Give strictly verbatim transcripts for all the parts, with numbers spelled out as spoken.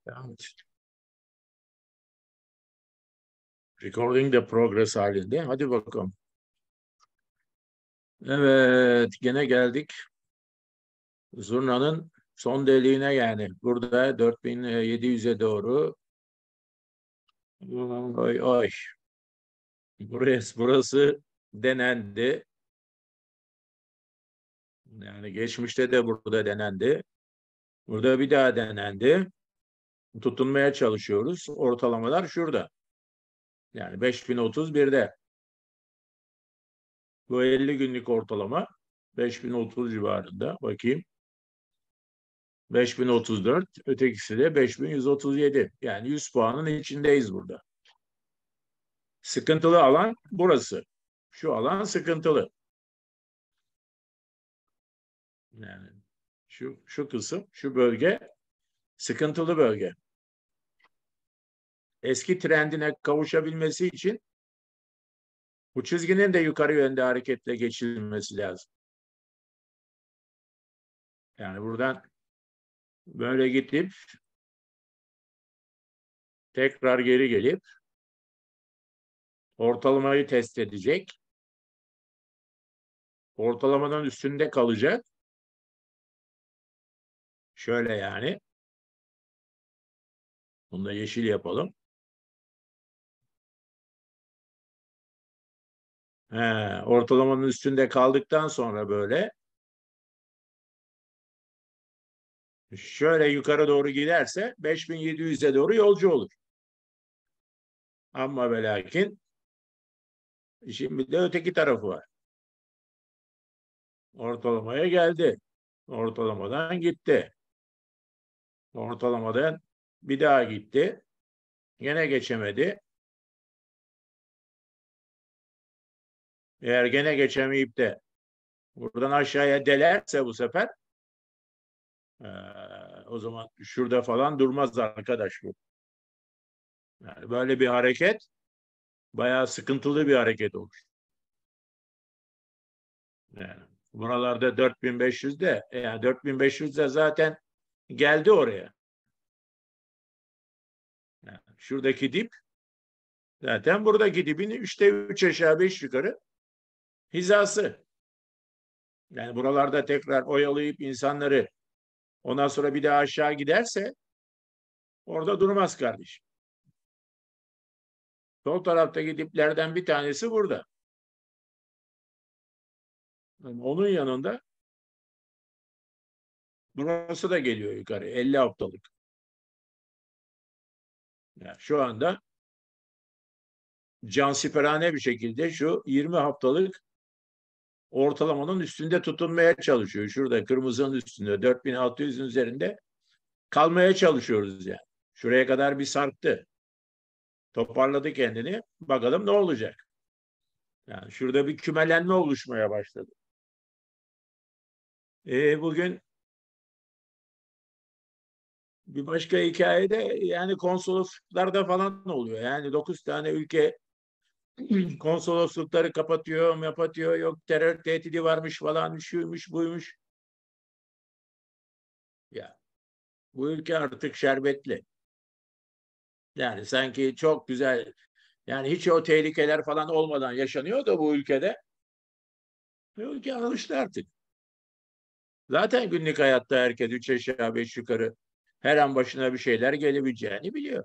Evet. Recording de progress halinde. Hadi bakalım. Evet, gene geldik. Zurnanın son deliğine yani. Burada dört bin yedi yüze doğru. Oy oy. Burası, burası denendi. Yani geçmişte de burada denendi. Burada bir daha denendi. Tutunmaya çalışıyoruz. Ortalamalar şurada. Yani beş bin otuz birde. Bu elli günlük ortalama beş bin otuz civarında. Bakayım. beş bin otuz dört, ötekisi de beş bin yüz otuz yedi. Yani yüz puanın içindeyiz burada. Sıkıntılı alan burası. Şu alan sıkıntılı. Yani şu şu kısım, şu bölge sıkıntılı bölge. Eski trendine kavuşabilmesi için bu çizginin de yukarı yönde hareketle geçirilmesi lazım. Yani buradan böyle gidip tekrar geri gelip ortalamayı test edecek. Ortalamadan üstünde kalacak. Şöyle yani. Bunu da yeşil yapalım. He, ortalamanın üstünde kaldıktan sonra böyle şöyle yukarı doğru giderse beş bin yedi yüze doğru yolcu olur. Ama ve lakin şimdi de öteki tarafı var. Ortalamaya geldi. Ortalamadan gitti. Ortalamadan bir daha gitti. Gene geçemedi. Eğer gene geçemeyip de buradan aşağıya delerse bu sefer ee, o zaman şurada falan durmaz arkadaş bu. Yani böyle bir hareket bayağı sıkıntılı bir hareket olur. Yani buralarda dört bin beş yüzde yani dört bin beş yüzde zaten geldi oraya. Yani şuradaki dip zaten buradaki dibin üçte üç aşağı beş yukarı hizası. Yani buralarda tekrar oyalayıp insanları ondan sonra bir daha aşağı giderse orada durmaz kardeşim. Sol taraftaki diplerden bir tanesi burada. Yani onun yanında burası da geliyor yukarı. elli haftalık. Yani şu anda cansiperane bir şekilde şu yirmi haftalık ortalamanın üstünde tutunmaya çalışıyor. Şurada kırmızının üstünde dört bin altı yüzün üzerinde kalmaya çalışıyoruz yani. Şuraya kadar bir sarktı. Toparladı kendini. Bakalım ne olacak? Yani şurada bir kümelenme oluşmaya başladı. E, bugün bir başka hikayede yani konsolosluklarda falan oluyor. Yani dokuz tane ülke konsoloslukları kapatıyor, kapatıyor. Yok terör tehdidi varmış falan, şuymuş, buymuş. Ya bu ülke artık şerbetli. Yani sanki çok güzel, yani hiç o tehlikeler falan olmadan yaşanıyor da bu ülkede. Bu ülke alıştı artık. Zaten günlük hayatta herkes üç aşağı beş yukarı her an başına bir şeyler gelebileceğini biliyor.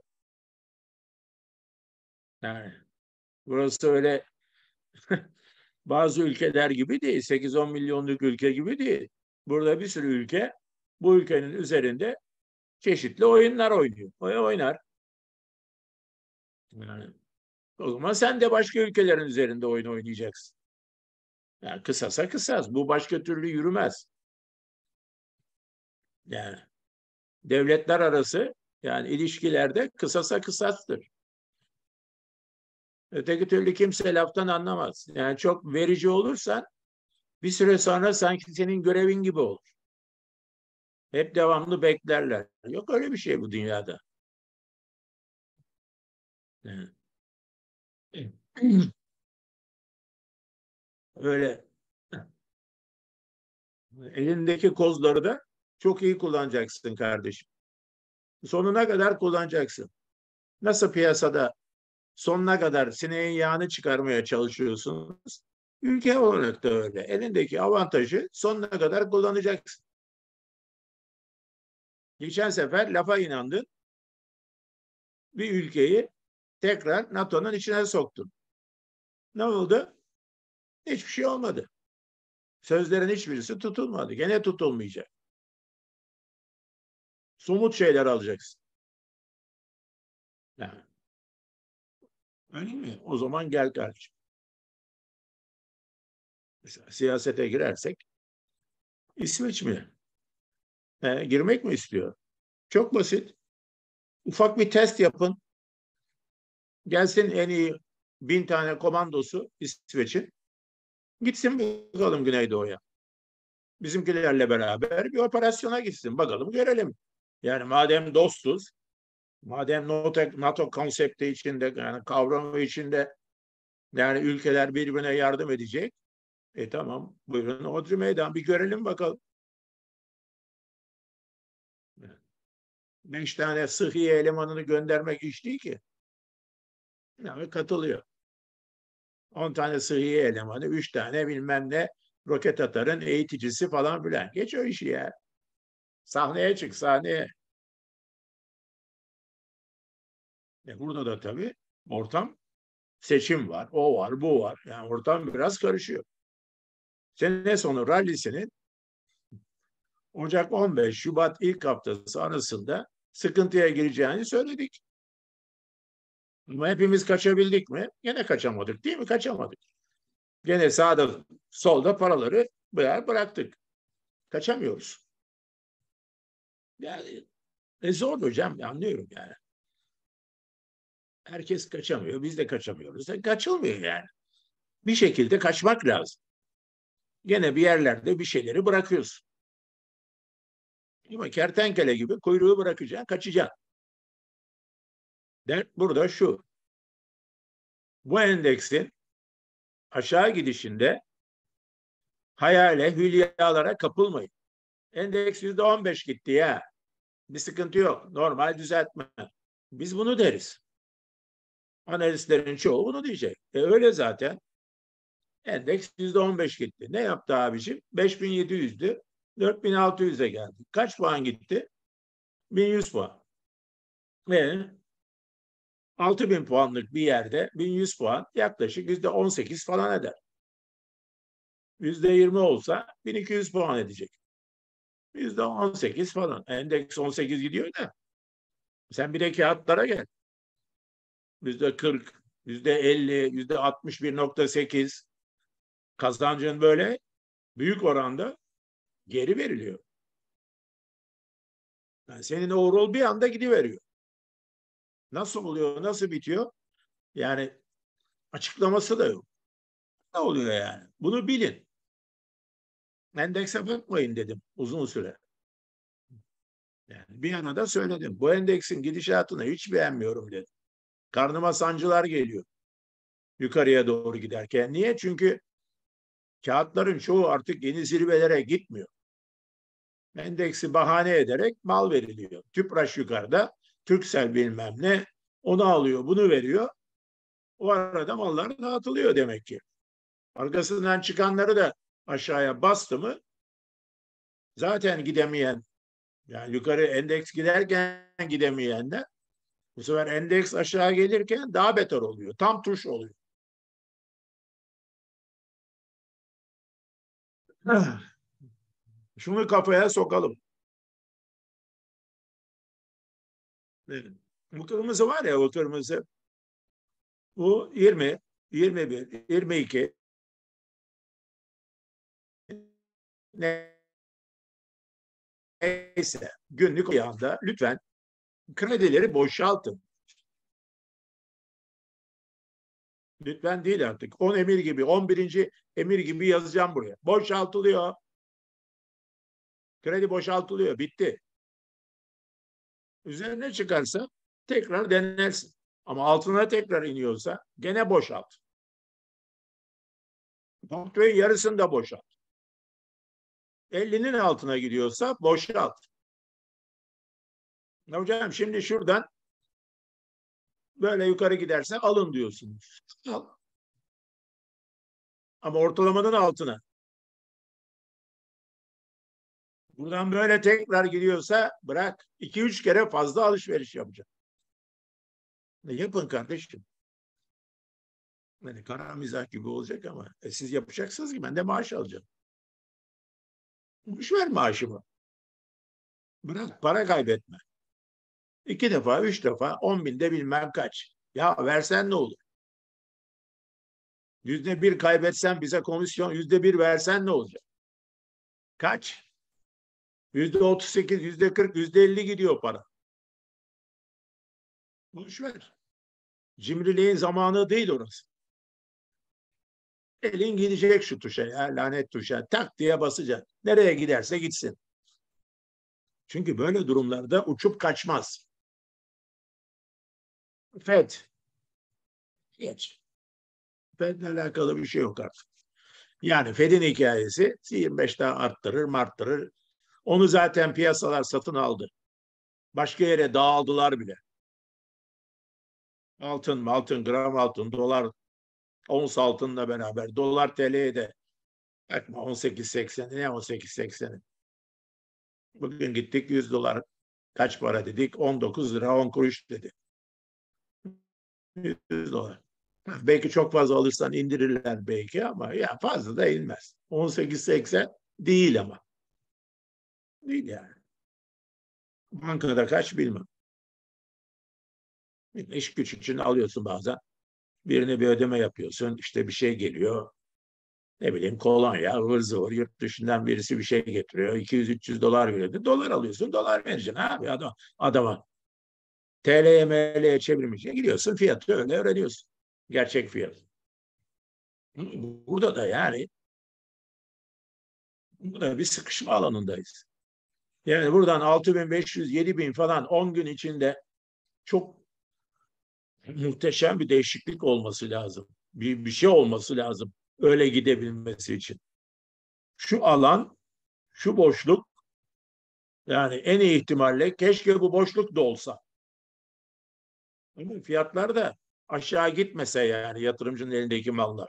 Yani burası öyle bazı ülkeler gibi değil. sekiz on milyonluk ülke gibi değil. Burada bir sürü ülke bu ülkenin üzerinde çeşitli oyunlar oynuyor. Oynar. Yani, o zaman sen de başka ülkelerin üzerinde oyun oynayacaksın. Yani kısasa kısas. Bu başka türlü yürümez. Yani devletler arası yani ilişkilerde kısasa kısastır. Öteki türlü kimse laftan anlamaz. Yani çok verici olursan bir süre sonra sanki senin görevin gibi olur. Hep devamlı beklerler. Yok öyle bir şey bu dünyada. Yani, öyle elindeki kozları da çok iyi kullanacaksın kardeşim. Sonuna kadar kullanacaksın. Nasıl piyasada sonuna kadar sineğin yağını çıkarmaya çalışıyorsunuz? Ülke olarak da öyle. Elindeki avantajı sonuna kadar kullanacaksın. Geçen sefer lafa inandın. Bir ülkeyi tekrar NATO'nun içine soktun. Ne oldu? Hiçbir şey olmadı. Sözlerin hiçbirisi tutulmadı. Gene tutulmayacak. Somut şeyler alacaksın. Yani, öyle mi? O zaman gel kardeşim. Mesela siyasete girersek İsveç mi? He, girmek mi istiyor? Çok basit. Ufak bir test yapın. Gelsin en iyi bin tane komandosu İsveç'in. Gitsin bakalım Güneydoğu'ya. Bizimkilerle beraber bir operasyona gitsin. Bakalım görelim. Yani madem dostuz, madem NATO, NATO konsepti içinde, yani kavramı içinde, yani ülkeler birbirine yardım edecek. E tamam, buyurun Hodri Meydan, bir görelim bakalım. Beş tane sıhhiye elemanını göndermek iş değil ki. Yani katılıyor. On tane sıhhiye elemanı, üç tane bilmem ne roket atarın eğiticisi falan filan. Geç o işi ya. Sahneye çık, sahneye. E burada da tabii ortam, seçim var, o var, bu var. Yani ortam biraz karışıyor. Sene sonu rallisinin Ocak on beş Şubat ilk haftası arasında sıkıntıya gireceğini söyledik. Ama hepimiz kaçabildik mi? Gene kaçamadık değil mi? Kaçamadık. Gene sağda solda paraları bıraktık. Kaçamıyoruz. Yani e zor hocam, anlıyorum yani. Herkes kaçamıyor, biz de kaçamıyoruz. E, kaçılmıyor yani. Bir şekilde kaçmak lazım. Gene bir yerlerde bir şeyleri bırakıyorsun. Ama kertenkele gibi kuyruğu bırakacaksın, kaçacaksın. Dert burada şu. Bu endeksin aşağı gidişinde hayale, hülyalara kapılmayın. Endeks yüzde on beş gitti ya. Bir sıkıntı yok. Normal düzeltme. Biz bunu deriz. Analistlerin çoğu bunu diyecek. E öyle zaten. Endeks yüzde on beş gitti. Ne yaptı abiciğim? beş bin yedi yüzdü. dört bin altı yüze geldi. Kaç puan gitti? bin yüz puan. Ve altı bin puanlık bir yerde bin yüz puan yaklaşık yüzde on sekiz falan eder. yüzde yirmi olsa bin iki yüz puan edecek. yüzde on sekiz falan. Endeks on sekiz gidiyor da. Sen bir de kağıtlara gel. yüzde kırk, yüzde elli, yüzde altmış bir nokta sekiz kazancın böyle büyük oranda geri veriliyor. Yani senin overall bir anda gidiveriyor. Nasıl oluyor, nasıl bitiyor? Yani açıklaması da yok. Ne oluyor yani? Bunu bilin. Endekse bakmayın dedim uzun süre. Yani bir yana da söyledim. Bu endeksin gidişatını hiç beğenmiyorum dedim. Karnıma sancılar geliyor yukarıya doğru giderken. Niye? Çünkü kağıtların çoğu artık yeni zirvelere gitmiyor. Endeksi bahane ederek mal veriliyor. Tüpraş yukarıda, Türksel bilmem ne onu alıyor, bunu veriyor. O arada mallar dağıtılıyor demek ki. Arkasından çıkanları da aşağıya bastı mı zaten gidemeyen, yani yukarı endeks giderken gidemeyenler bu sefer endeks aşağı gelirken daha beter oluyor. Tam tuş oluyor. Şunu kafaya sokalım. Bu kırmızı var ya, o kırmızı. Bu yirmi, yirmi bir, yirmi iki neyse günlük ayağında lütfen kredileri boşaltın. Lütfen değil artık. on emir gibi, on birinci emir gibi yazacağım buraya. Boşaltılıyor. Kredi boşaltılıyor. Bitti. Üzerine çıkarsa tekrar denersin. Ama altına tekrar iniyorsa gene boşalt. Portföyün yarısını da boşalt. ellinin altına gidiyorsa boşalt. Hocam şimdi şuradan böyle yukarı giderse alın diyorsunuz. Al. Ama ortalamanın altına. Buradan böyle tekrar gidiyorsa bırak. iki üç kere fazla alışveriş yapacağım. Ne yapın kardeşim. Yani kara mizah gibi olacak ama e, siz yapacaksınız ki ben de maaş alacağım. Boş ver maaşımı. Bırak para kaybetme. İki defa, üç defa, on binde bilmem kaç. Ya versen ne olur? Yüzde bir kaybetsen bize komisyon, yüzde bir versen ne olacak? Kaç? Yüzde otuz sekiz, yüzde kırk, yüzde elli gidiyor para. Boş ver. Cimriliğin zamanı değil orası. Elin gidecek şu tuşa ya, lanet tuşa. Tak diye basacak. Nereye giderse gitsin. Çünkü böyle durumlarda uçup kaçmaz. Fed. Geç. Fed'le alakalı bir şey yok artık. Yani Fed'in hikayesi yirmi beş daha arttırır marttırır. Onu zaten piyasalar satın aldı. Başka yere dağıldılar bile. Altın, altın, gram altın, dolar, ons altınla beraber. Dolar T L'ye de on sekiz sekseni ne on sekiz sekseni. Bugün gittik yüz dolar kaç para dedik? on dokuz lira on kuruş dedi. yüz dolar. Belki çok fazla alırsan indirirler belki ama ya fazla da inmez. on sekiz seksen değil ama. Değil yani. Bankada kaç bilmem. İş güç için alıyorsun bazen. Birine bir ödeme yapıyorsun. İşte bir şey geliyor. Ne bileyim kolonya, ıvır zıvır yurt dışından birisi bir şey getiriyor. iki yüz üç yüz dolar veriyordu. Dolar alıyorsun. Dolar vereceksin abi adam, adama. T L'ye M L'ye çevirmeyeceksin. Gidiyorsun fiyatı öyle öğreniyorsun. Gerçek fiyat. Burada da yani burada bir sıkışma alanındayız. Yani buradan altı bin beş yüz yedi bin falan on gün içinde çok muhteşem bir değişiklik olması lazım. Bir, bir şey olması lazım. Öyle gidebilmesi için. Şu alan, şu boşluk yani en iyi ihtimalle keşke bu boşluk da olsa. Ama fiyatlar da aşağı gitmese yani yatırımcının elindeki mallar.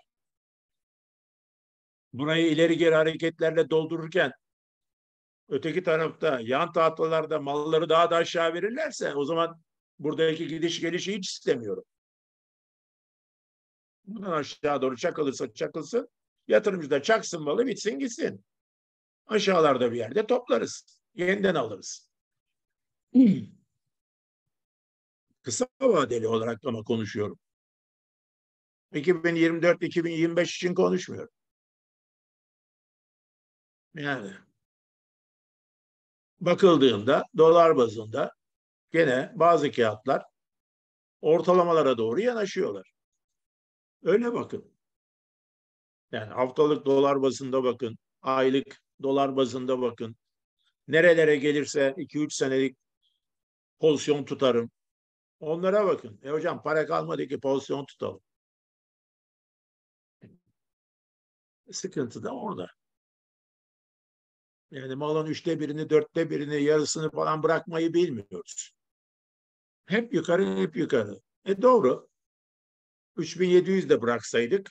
Burayı ileri geri hareketlerle doldururken öteki tarafta yan tahtalarda malları daha da aşağı verirlerse o zaman buradaki gidiş gelişi hiç istemiyorum. Buradan aşağı doğru çakılırsa çakılsın. Yatırımcı da çaksın malı bitsin gitsin. Aşağılarda bir yerde toplarız. Yeniden alırız. Kısa vadeli olarak ama konuşuyorum. iki bin yirmi dört iki bin yirmi beş için konuşmuyorum. Yani bakıldığında dolar bazında gene bazı kağıtlar ortalamalara doğru yanaşıyorlar. Öyle bakın. Yani haftalık dolar bazında bakın, aylık dolar bazında bakın. Nerelere gelirse iki üç senelik pozisyon tutarım. Onlara bakın. E hocam para kalmadı ki pozisyon tutalım. Sıkıntı da orada. Yani malın üçte birini, dörtte birini, yarısını falan bırakmayı bilmiyoruz. Hep yukarı, hep yukarı. E doğru. üç bin yedi yüz de bıraksaydık,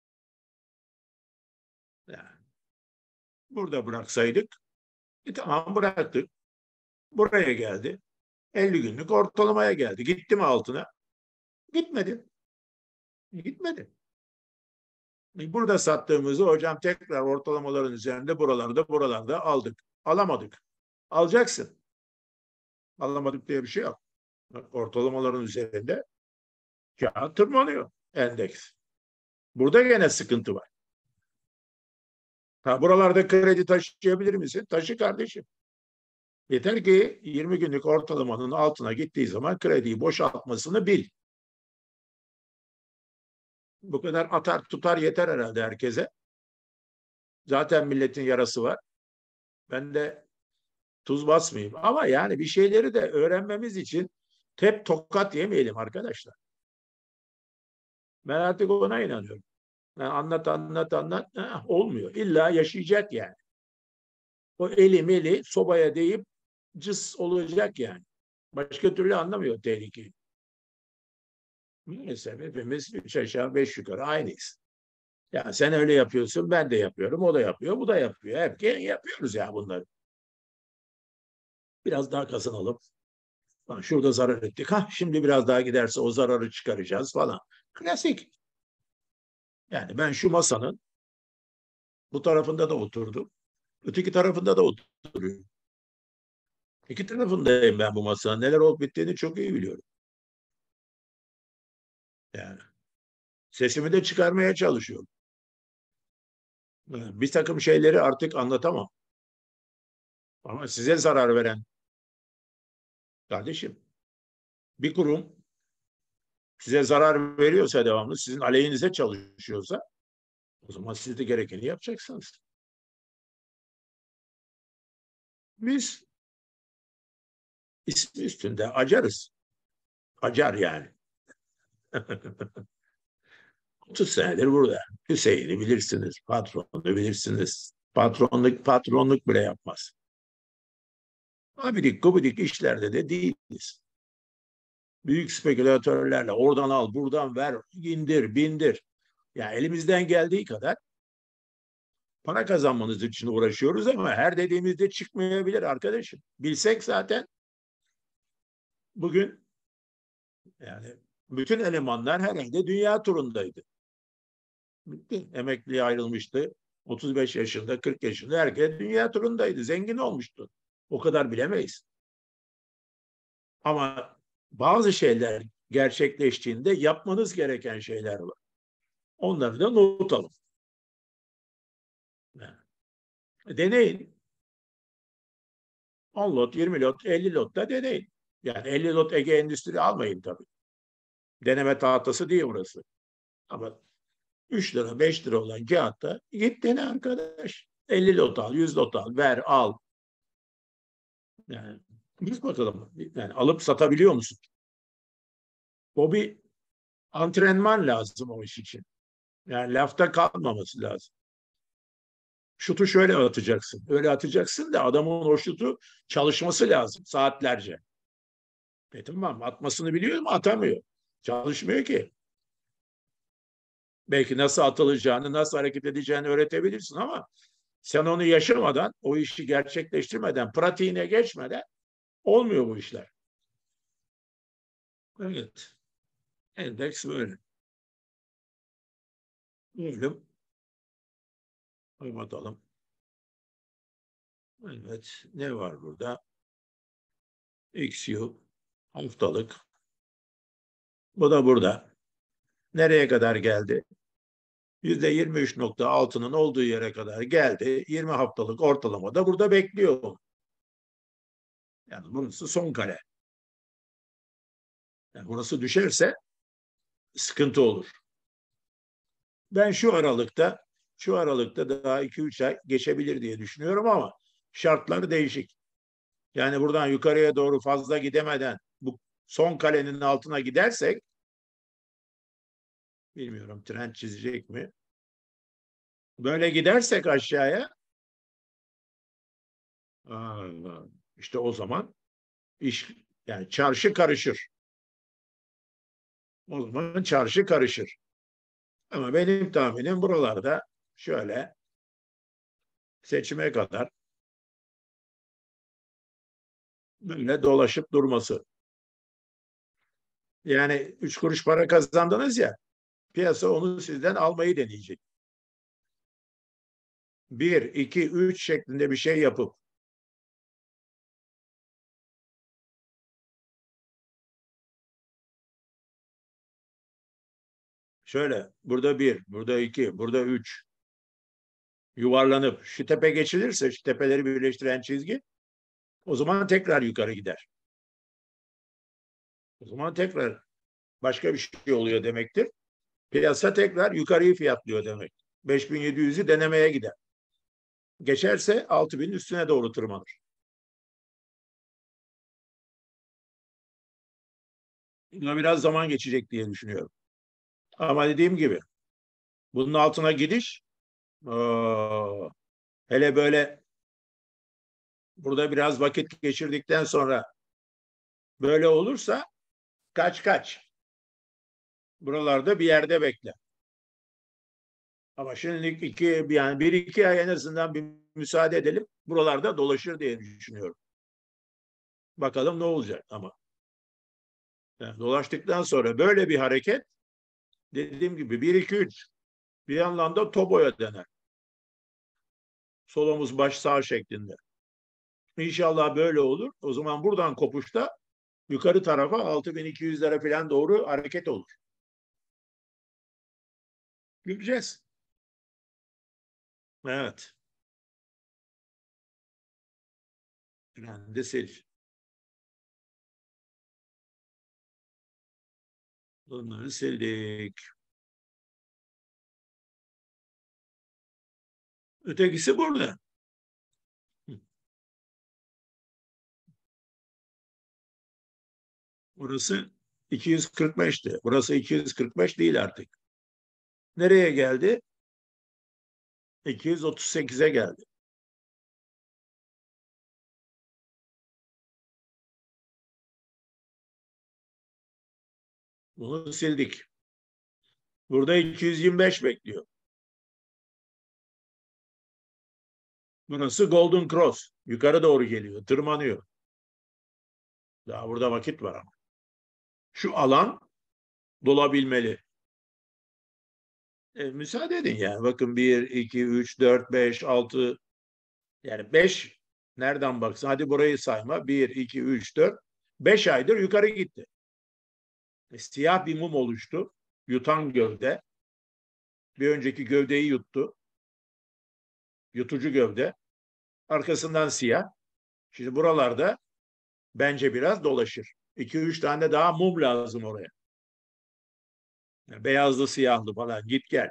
yani burada bıraksaydık, e tamam bıraktık. Buraya geldi. elli günlük ortalamaya geldi. Gitti mi altına? Gitmedi. Gitmedi. Burada sattığımızı hocam tekrar ortalamaların üzerinde buralarda buralarda aldık. Alamadık. Alacaksın. Alamadık diye bir şey yok. Ortalamaların üzerinde kağıt tırmanıyor endeks. Burada gene sıkıntı var. Ha, buralarda kredi taşıyabilir misin? Taşı kardeşim. Yeter ki yirmi günlük ortalamanın altına gittiği zaman krediyi boşaltmasını bil. Bu kadar atar tutar yeter herhalde herkese. Zaten milletin yarası var. Ben de tuz basmayayım. Ama yani bir şeyleri de öğrenmemiz için hep tokat yemeyelim arkadaşlar. Ben artık ona inanıyorum. Yani anlat anlat anlat ha, olmuyor. İlla yaşayacak yani. O eli meli sobaya deyip cız olacak yani. Başka türlü anlamıyor tehlikeyi. Maalesef hepimiz üç aşağı beş yukarı aynıyız. Yani sen öyle yapıyorsun, ben de yapıyorum, o da yapıyor, bu da yapıyor. Hep yapıyoruz ya bunları. Biraz daha kazanalım. Şurada zarar ettik. Ha, şimdi biraz daha giderse o zararı çıkaracağız falan. Klasik. Yani ben şu masanın bu tarafında da oturdum. Öteki tarafında da oturuyorum. İki tarafındayım ben bu masanın. Neler olup bittiğini çok iyi biliyorum. Yani sesimi de çıkarmaya çalışıyorum. Bir takım şeyleri artık anlatamam. Ama size zarar veren kardeşim, bir kurum size zarar veriyorsa devamlı, sizin aleyhinize çalışıyorsa o zaman siz de gerekeni yapacaksınız. Biz ismi üstünde acarız. Acar yani. otuz senedir burada. Hüseyin'i bilirsiniz, patronu bilirsiniz. Patronluk patronluk bile yapmaz. Abidik gubidik işlerde de değiliz. Büyük spekülatörlerle oradan al, buradan ver, indir, bindir. Ya yani elimizden geldiği kadar para kazanmanız için uğraşıyoruz ama her dediğimizde çıkmayabilir arkadaşım. Bilsek zaten bugün yani bütün elemanlar herhalde dünya turundaydı. Bitti. Emekliye ayrılmıştı. otuz beş yaşında, kırk yaşında herkes dünya turundaydı. Zengin olmuştu. O kadar bilemeyiz. Ama bazı şeyler gerçekleştiğinde yapmanız gereken şeyler var. Onları da not alın. Yani, deneyin. on lot, yirmi lot, elli lot da deneyin. Yani elli lot Ege Endüstri almayın tabii. Deneme tahtası değil burası. Ama üç lira, beş lira olan kağıtta git dene arkadaş. elli lot al, yüz lot al, ver, al. Yani biz bakalım. Yani alıp satabiliyor musun? O bir antrenman lazım o iş için. Yani lafta kalmaması lazım. Şutu şöyle atacaksın. Öyle atacaksın da adamın o şutu çalışması lazım saatlerce. E tamam, atmasını biliyor ama atamıyor. Çalışmıyor ki. Belki nasıl atılacağını, nasıl hareket edeceğini öğretebilirsin ama sen onu yaşamadan, o işi gerçekleştirmeden, pratiğine geçmeden olmuyor bu işler. Evet. Endeks böyle. Diyelim. Bakalım. Evet. Ne var burada? X U haftalık. Bu da burada. Nereye kadar geldi? yüzde yirmi üç nokta altının olduğu yere kadar geldi. yirmi haftalık ortalama da burada bekliyor. Yani burası son kare. Yani burası düşerse sıkıntı olur. Ben şu aralıkta şu aralıkta daha iki üç ay geçebilir diye düşünüyorum ama şartlar değişik. Yani buradan yukarıya doğru fazla gidemeden bu son kalenin altına gidersek bilmiyorum trend çizecek mi? Böyle gidersek aşağıya işte o zaman iş yani çarşı karışır. O zaman çarşı karışır. Ama benim tahminim buralarda şöyle seçime kadar böyle dolaşıp durması. Yani üç kuruş para kazandınız ya, piyasa onu sizden almayı deneyecek. Bir, iki, üç şeklinde bir şey yapıp şöyle burada bir, burada iki, burada üç yuvarlanıp şu tepe geçilirse, şu tepeleri birleştiren çizgi, o zaman tekrar yukarı gider. O zaman tekrar başka bir şey oluyor demektir. Piyasa tekrar yukarıyı fiyatlıyor demek. beş bin yedi yüzü denemeye gider. Geçerse altı binin üstüne doğru tırmanır. Buna biraz zaman geçecek diye düşünüyorum. Ama dediğim gibi bunun altına gidiş oo, hele böyle burada biraz vakit geçirdikten sonra Böyle olursa kaç kaç. Buralarda bir yerde bekle. Ama şimdilik iki, yani bir iki ay en azından bir müsaade edelim. Buralarda dolaşır diye düşünüyorum. Bakalım ne olacak ama. Yani dolaştıktan sonra böyle bir hareket, dediğim gibi bir iki üç, bir yandan da Tobo'ya döner. Sol omuz baş sağ şeklinde. İnşallah böyle olur. O zaman buradan kopuşta yukarı tarafa altı bin iki yüzlere falan doğru hareket olur. Göreceğiz. Evet. Trendi sil. Bunları sildik. Ötekisi burada. Burası iki yüz kırk beşti. Burası iki yüz kırk beş değil artık. Nereye geldi? iki yüz otuz sekize geldi. Bunu sildik. Burada iki yüz yirmi beş bekliyor. Burası Golden Cross. Yukarı doğru geliyor. Tırmanıyor. Daha burada vakit var ama. Şu alan dolabilmeli. E, müsaade edin yani. Bakın bir, iki, üç, dört, beş, altı, yani beş nereden baksan hadi burayı sayma. Bir, iki, üç, dört. Beş aydır yukarı gitti. E, siyah bir mum oluştu. Yutan gövde. Bir önceki gövdeyi yuttu. Yutucu gövde. Arkasından siyah. Şimdi buralarda bence biraz dolaşır. iki üç tane daha mum lazım oraya. Yani beyazlı siyahlı falan git gel.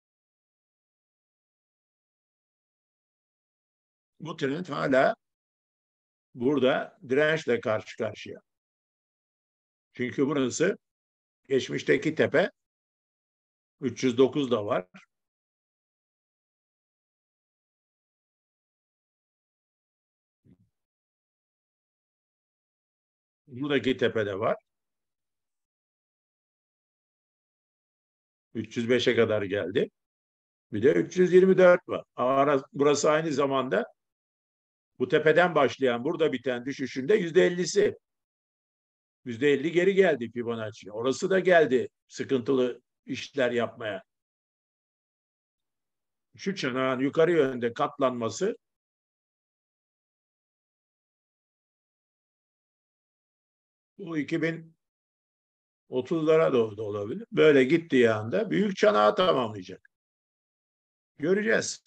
Bu trend hala burada dirençle karşı karşıya. Çünkü burası geçmişteki tepe, üç yüz dokuz da var. Buradaki tepede var. üç yüz beşe kadar geldi. Bir de üç yüz yirmi dört var. Ara, burası aynı zamanda bu tepeden başlayan, burada biten düşüşünde yüzde ellisi. yüzde elli geri geldi Fibonacci. Orası da geldi sıkıntılı işler yapmaya. Şu çanağın yukarı yönde katlanması bu iki bin otuzlara doğru da olabilir. Böyle gittiği anda büyük çanağı tamamlayacak. Göreceğiz.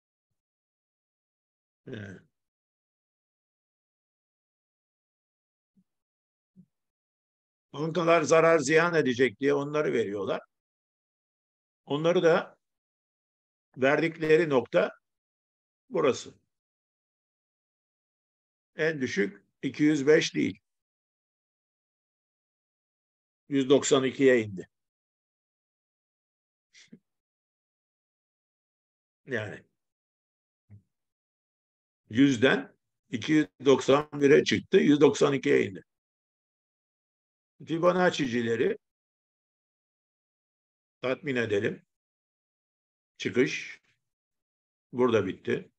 Evet. Bankalar zarar ziyan edecek diye onları veriyorlar. Onları da verdikleri nokta burası. En düşük iki yüz beş değil. yüz doksan ikiye indi. Yani yüzden iki yüz doksan bire çıktı, yüz doksan ikiye indi. Fibonacci'cileri tatmin edelim. Çıkış burada bitti.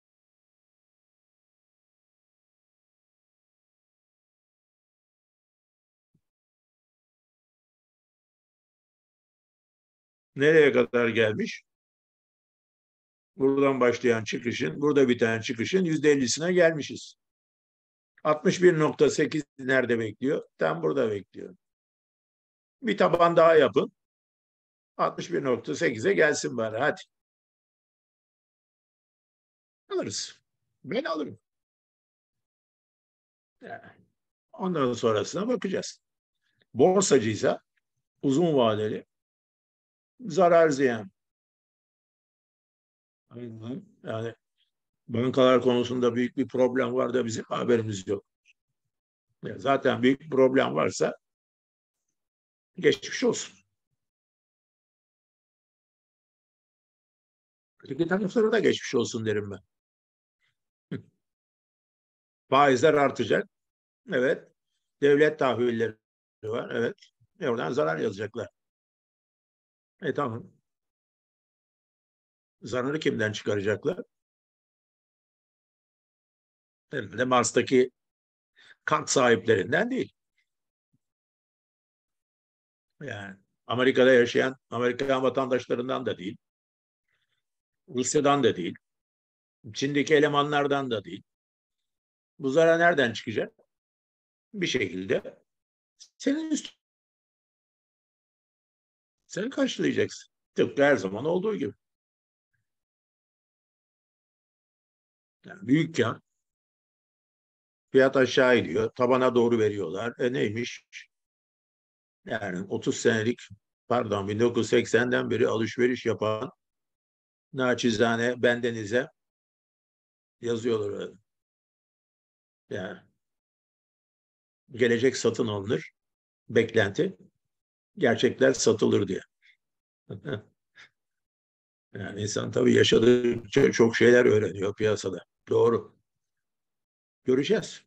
Nereye kadar gelmiş? Buradan başlayan çıkışın, burada biten çıkışın yüzde ellisine gelmişiz. altmış bir nokta sekiz nerede bekliyor? Tam burada bekliyor. Bir taban daha yapın. altmış bir nokta sekize gelsin bari hadi. Alırız. Ben alırım. Yani ondan sonrasına bakacağız. Borsacıysa uzun vadeli zarar ziyan. Yani bankalar konusunda büyük bir problem var da bizim haberimiz yok. Zaten büyük bir problem varsa geçmiş olsun. Öteki taraflara da geçmiş olsun derim ben. Faizler artacak. Evet. Devlet tahvilleri var. Evet. E oradan zarar yazacaklar. E tamam. Zararı kimden çıkaracaklar? Herhalde Mars'taki kalk sahiplerinden değil. Yani Amerika'da yaşayan Amerikan vatandaşlarından da değil. Rusya'dan da değil. Çin'deki elemanlardan da değil. Bu zarar nereden çıkacak? Bir şekilde senin üstün. Sen karşılayacaksın. Tıpkı her zaman olduğu gibi. Yani büyük kar, fiyat aşağı iniyor, tabana doğru veriyorlar. E neymiş? Yani otuz senelik, pardon bin dokuz yüz seksenden beri alışveriş yapan naçizane bendenize yazıyorlar öyle. Yani gelecek satın alınır, beklenti, gerçekler satılır diye. Yani insan tabii yaşadıkça çok şeyler öğreniyor piyasada. Doğru. Göreceğiz.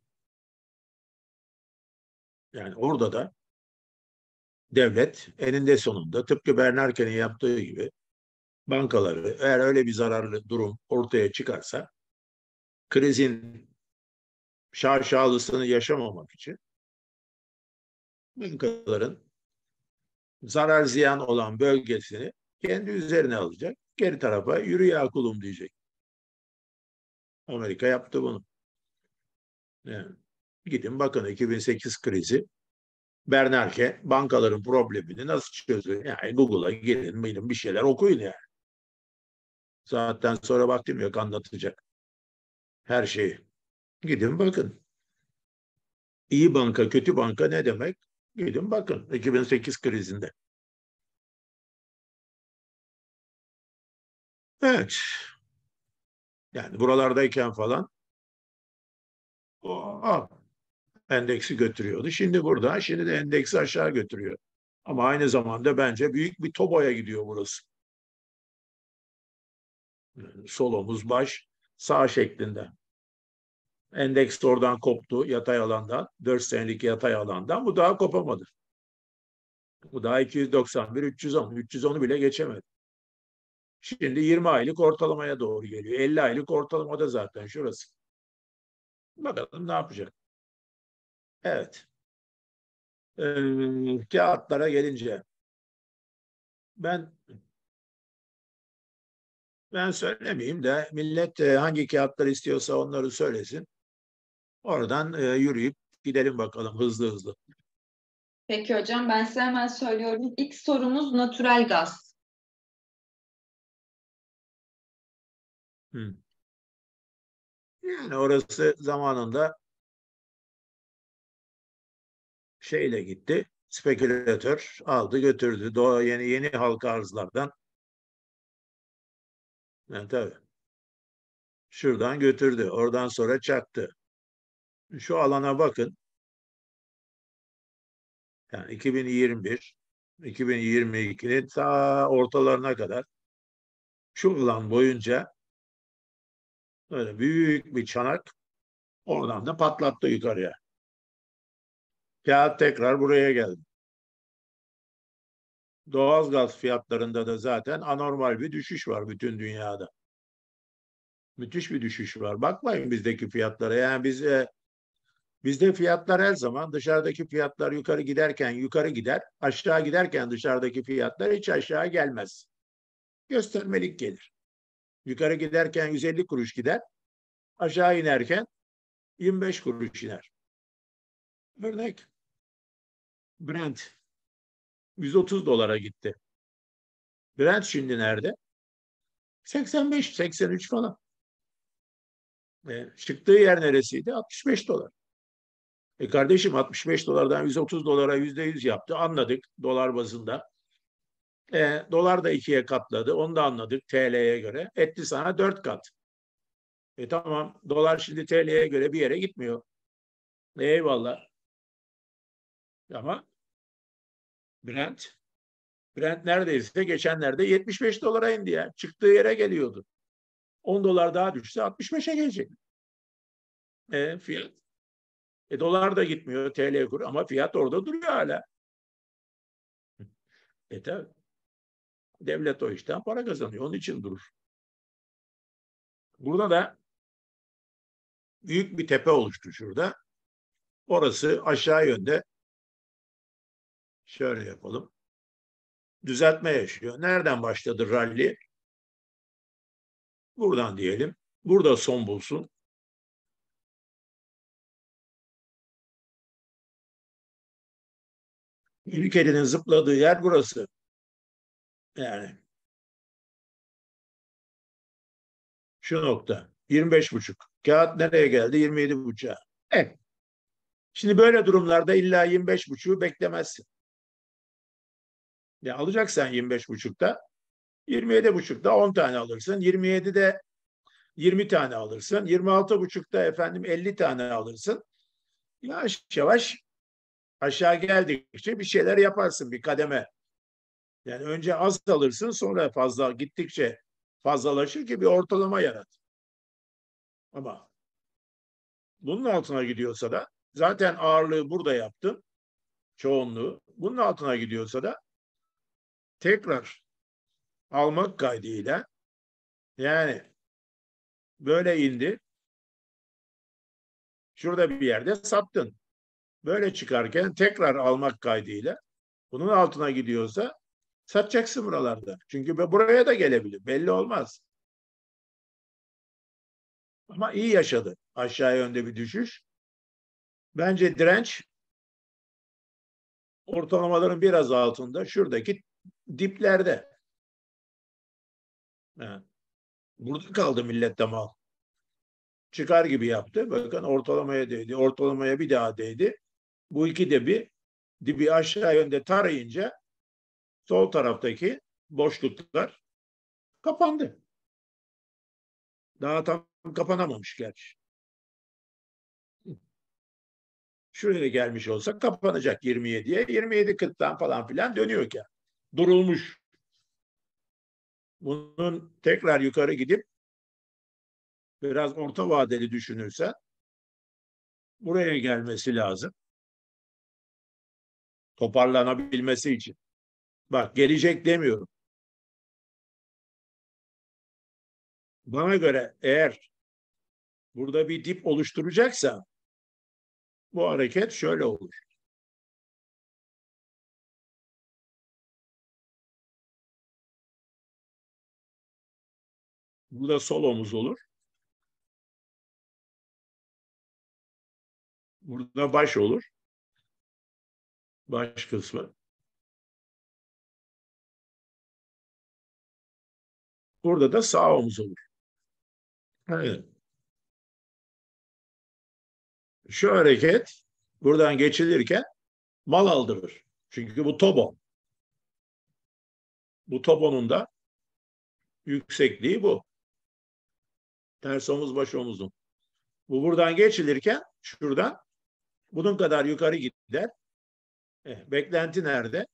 Yani orada da devlet eninde sonunda tıpkı Bernanke'nin yaptığı gibi bankaları eğer öyle bir zararlı durum ortaya çıkarsa krizin şaşalısını yaşamamak için bankaların zarar ziyan olan bölgesini kendi üzerine alacak. Geri tarafa yürü ya kulum diyecek. Amerika yaptı bunu. Yani gidin bakın iki bin sekiz krizi Bernanke bankaların problemini nasıl çözüyor? Yani Google'a girin, bilin bir şeyler okuyun yani. Saatten sonra vaktim yok anlatacak her şeyi. Gidin bakın. İyi banka, kötü banka ne demek? Gidin bakın iki bin sekiz krizinde. Evet. Yani buralardayken falan o endeksi götürüyordu. Şimdi burada, şimdi de endeksi aşağı götürüyor. Ama aynı zamanda bence büyük bir toboya gidiyor burası. Yani sol omuz baş sağ şeklinde. Endeks oradan koptu yatay alandan. dört senelik yatay alandan. Bu daha kopamadı. Bu daha iki yüz doksan bir, üç yüz on. üç yüz onu bile geçemedi. Şimdi yirmi aylık ortalamaya doğru geliyor. elli aylık ortalamada zaten şurası. Bakalım ne yapacak. Evet. Ee, kağıtlara gelince ben ben söylemeyeyim de millet e, hangi kağıtları istiyorsa onları söylesin. Oradan e, yürüyüp gidelim bakalım hızlı hızlı. Peki hocam ben size hemen söylüyorum. İlk sorumuz natürel gaz. Hı. Yani orası zamanında şeyle gitti. Spekülatör aldı götürdü. Doğa yeni yeni halka arzlardan. Yani tabii şuradan götürdü. Oradan sonra çaktı. Şu alana bakın. Yani iki bin yirmi bir, iki bin yirmi ikinin ta ortalarına kadar şu alan boyunca böyle büyük bir çanak oradan da patlattı yukarıya. Kağıt tekrar buraya geldi. Doğalgaz fiyatlarında da zaten anormal bir düşüş var bütün dünyada. Müthiş bir düşüş var. Bakmayın bizdeki fiyatlara. Yani biz e, bizde fiyatlar her zaman dışarıdaki fiyatlar yukarı giderken yukarı gider, aşağı giderken dışarıdaki fiyatlar hiç aşağı gelmez. Göstermelik gelir. Yukarı giderken yüz elli kuruş gider, aşağı inerken yirmi beş kuruş iner. Örnek Brent yüz otuz dolara gitti. Brent şimdi nerede? seksen beş, seksen üç falan. E, çıktığı yer neresiydi? altmış beş dolar. E kardeşim altmış beş dolardan yüz otuz dolara yüzde yüz yaptı. Anladık dolar bazında. E, dolar da ikiye katladı. Onu da anladık T L'ye göre. Etti sana dört kat. E tamam dolar şimdi T L'ye göre bir yere gitmiyor. Eyvallah. Ama Brent Brent neredeyse geçenlerde yetmiş beş dolara indi ya. Çıktığı yere geliyordu. on dolar daha düşse altmış beşe gelecek. E, fiyat E dolar da gitmiyor, T L kuru ama fiyat orada duruyor hala. E tabii. Devlet o işten para kazanıyor. Onun için durur. Burada da büyük bir tepe oluştu şurada. Orası aşağı yönde. Şöyle yapalım. Düzeltme yaşıyor. Nereden başladı rally? Buradan diyelim. Burada son bulsun. İlkelinin zıpladığı yer burası. Yani şu nokta. yirmi beş buçuk. Kağıt nereye geldi? yirmi yedi buçuğa. Evet. Şimdi böyle durumlarda illa yirmi beş buçuğu beklemezsin. Ya alacaksan yirmi beş buçukta yirmi yedi buçukta on tane alırsın. yirmi yedide yirmi tane alırsın. yirmi altı buçukta efendim elli tane alırsın. Yavaş yavaş aşağı geldikçe bir şeyler yaparsın, bir kademe. Yani önce az alırsın, sonra fazla gittikçe fazlalaşır ki bir ortalama yarat. Ama bunun altına gidiyorsa da zaten ağırlığı burada yaptın, çoğunluğu. Bunun altına gidiyorsa da tekrar almak kaydıyla, yani böyle indi. Şurada bir yerde sattın. Böyle çıkarken tekrar almak kaydıyla bunun altına gidiyorsa satacaksın buralarda. Çünkü buraya da gelebilir. Belli olmaz. Ama iyi yaşadı. Aşağı yönde bir düşüş. Bence direnç ortalamaların biraz altında. Şuradaki diplerde. Ha. Burada kaldı millette mal. Çıkar gibi yaptı. Bakın ortalamaya değdi. Ortalamaya bir daha değdi. Bu iki de bir dibi aşağı yönde tarayınca sol taraftaki boşluklar kapandı. Daha tam kapanamamış gerçi. Şuraya gelmiş olsa kapanacak yirmi yediye. yirmi yedi kırktan falan filan dönüyor ki. Durulmuş. Bunun tekrar yukarı gidip biraz orta vadeli düşünürse buraya gelmesi lazım. Toparlanabilmesi için. Bak gelecek demiyorum. Bana göre eğer burada bir dip oluşturacaksa bu hareket şöyle olur. Burada sol omuz olur. Burada baş olur. Baş kısmı. Burada da sağ omuz olur. Evet. Şu hareket buradan geçilirken mal aldırır. Çünkü bu tobo. Bu tobonun da yüksekliği bu. Ters omuz baş omuzun. Bu buradan geçilirken şuradan bunun kadar yukarı gider. E, beklenti nerede?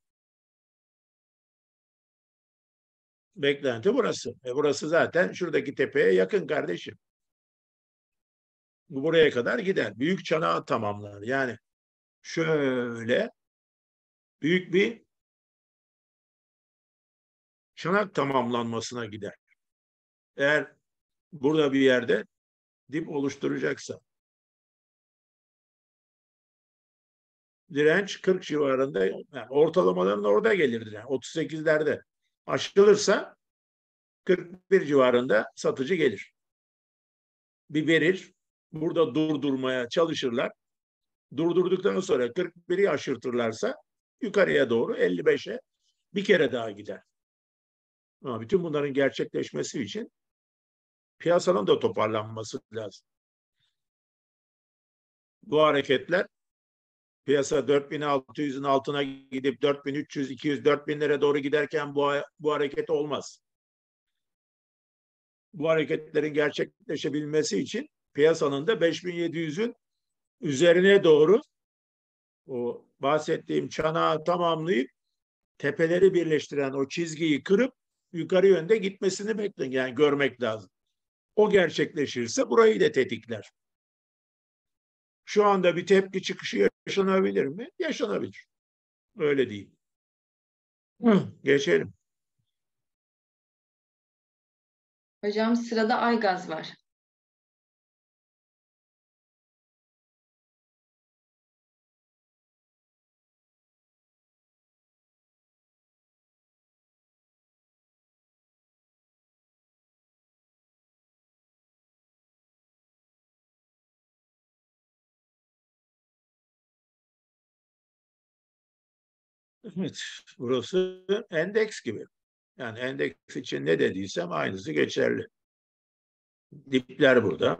Beklenti burası. E, burası zaten şuradaki tepeye yakın kardeşim. Bu buraya kadar gider. Büyük çanağı tamamlar. Yani şöyle büyük bir çanak tamamlanmasına gider. Eğer burada bir yerde dip oluşturacaksa. Direnç kırk civarında, yani ortalamaların orada gelirdi. Yani otuz sekizlerde aşılırsa kırk bir civarında satıcı gelir. Bir verir. Burada durdurmaya çalışırlar. Durdurduktan sonra kırk biri aşırtırlarsa yukarıya doğru elli beşe bir kere daha gider. Ama bütün bunların gerçekleşmesi için piyasanın da toparlanması lazım. Bu hareketler piyasa dört bin altı yüzün altına gidip dört bin üç yüz, iki yüz, dört binlere doğru giderken bu, bu hareket olmaz. Bu hareketlerin gerçekleşebilmesi için piyasanın da beş bin yedi yüzün üzerine doğru o bahsettiğim çanağı tamamlayıp tepeleri birleştiren o çizgiyi kırıp yukarı yönde gitmesini bekleyin. Yani görmek lazım. O gerçekleşirse burayı da tetikler. Şu anda bir tepki çıkışı yaşanabilir mi? Yaşanabilir. Öyle değil. Hı, geçelim. Hocam sırada Aygaz var. Evet, burası endeks gibi. Yani endeks için ne dediysem aynısı geçerli. Dipler burada.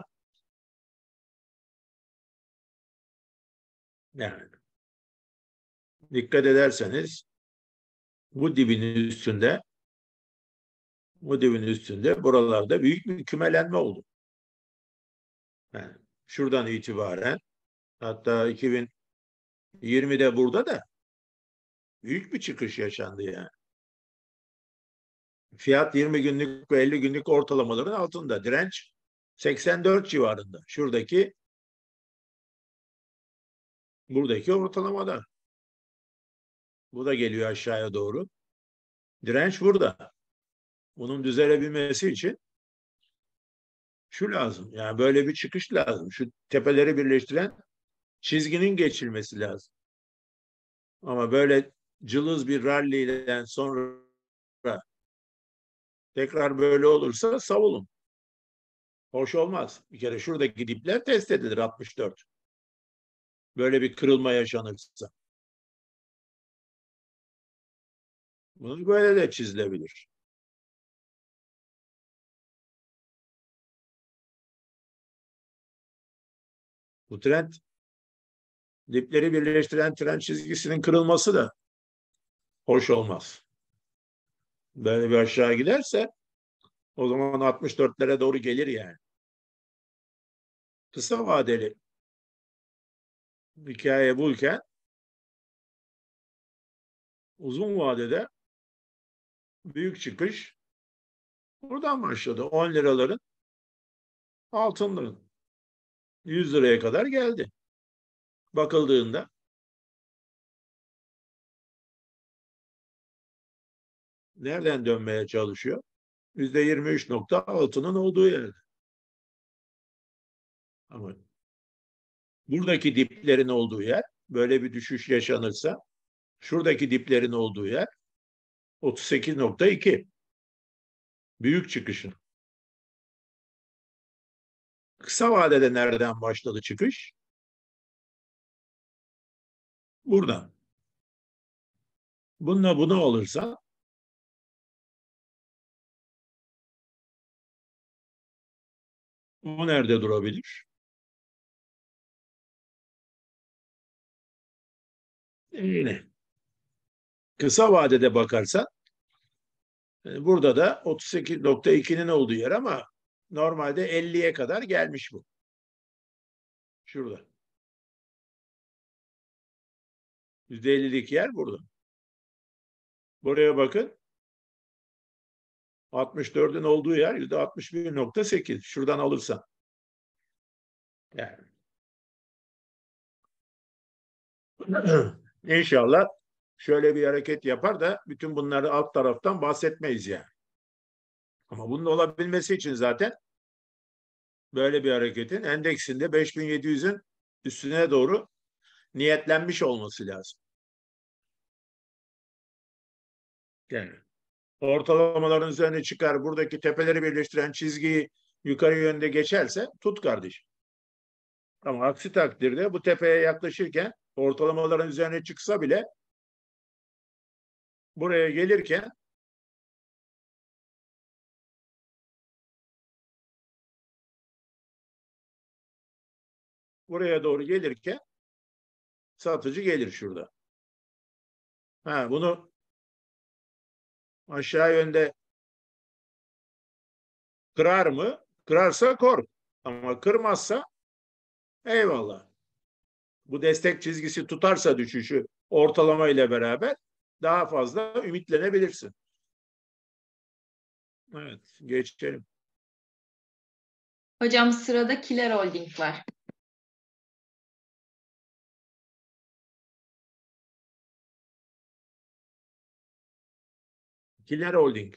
Yani dikkat ederseniz bu dibin üstünde bu dibin üstünde buralarda büyük bir kümelenme oldu. Yani şuradan itibaren hatta iki bin yirmide burada da büyük bir çıkış yaşandı yani. Fiyat yirmi günlük ve elli günlük ortalamaların altında. Direnç seksen dört civarında. Şuradaki buradaki ortalamada. Bu da geliyor aşağıya doğru. Direnç burada. Bunun düzelebilmesi için şu lazım. Yani böyle bir çıkış lazım. Şu tepeleri birleştiren çizginin geçilmesi lazım. Ama böyle cılız bir rally'den sonra tekrar böyle olursa savulun. Hoş olmaz. Bir kere şuradaki dipler test edilir altmış dört. Böyle bir kırılma yaşanırsa. Bunu böyle de çizilebilir. Bu trend dipleri birleştiren trend çizgisinin kırılması da hoş olmaz. Böyle bir aşağı giderse o zaman altmış dörtlere doğru gelir yani. Kısa vadeli hikaye buyken uzun vadede büyük çıkış buradan başladı. on liraların altınların yüz liraya kadar geldi. Bakıldığında nereden dönmeye çalışıyor? yüzde yirmi üç nokta altının olduğu yerde. Ama buradaki diplerin olduğu yer, böyle bir düşüş yaşanırsa şuradaki diplerin olduğu yer otuz sekiz nokta iki. Büyük çıkışın. Kısa vadede nereden başladı çıkış? Buradan. Bununla bunu olursa o nerede durabilir? Yine. Kısa vadede bakarsan e, burada da otuz sekiz nokta ikinin olduğu yer ama normalde elliye kadar gelmiş bu. Şurada. yüzde ellilik yer burada. Buraya bakın. altmış dördün olduğu yer yüzde altmış bir nokta sekiz. Şuradan alırsan. Yani. İnşallah şöyle bir hareket yapar da bütün bunları alt taraftan bahsetmeyiz yani. Ama bunun olabilmesi için zaten böyle bir hareketin endeksinde beş bin yedi yüzün üstüne doğru niyetlenmiş olması lazım. Yani ortalamaların üzerine çıkar, buradaki tepeleri birleştiren çizgiyi yukarı yönde geçerse tut kardeşim. Ama aksi takdirde bu tepeye yaklaşırken ortalamaların üzerine çıksa bile buraya gelirken buraya doğru gelirken satıcı gelir şurada. Ha, bunu aşağı yönde kırar mı? Kırarsa kork. Ama kırmazsa eyvallah. Bu destek çizgisi tutarsa düşüşü ortalama ile beraber daha fazla ümitlenebilirsin. Evet, geçelim. Hocam sırada Kiler Holding var. Kiler Holding.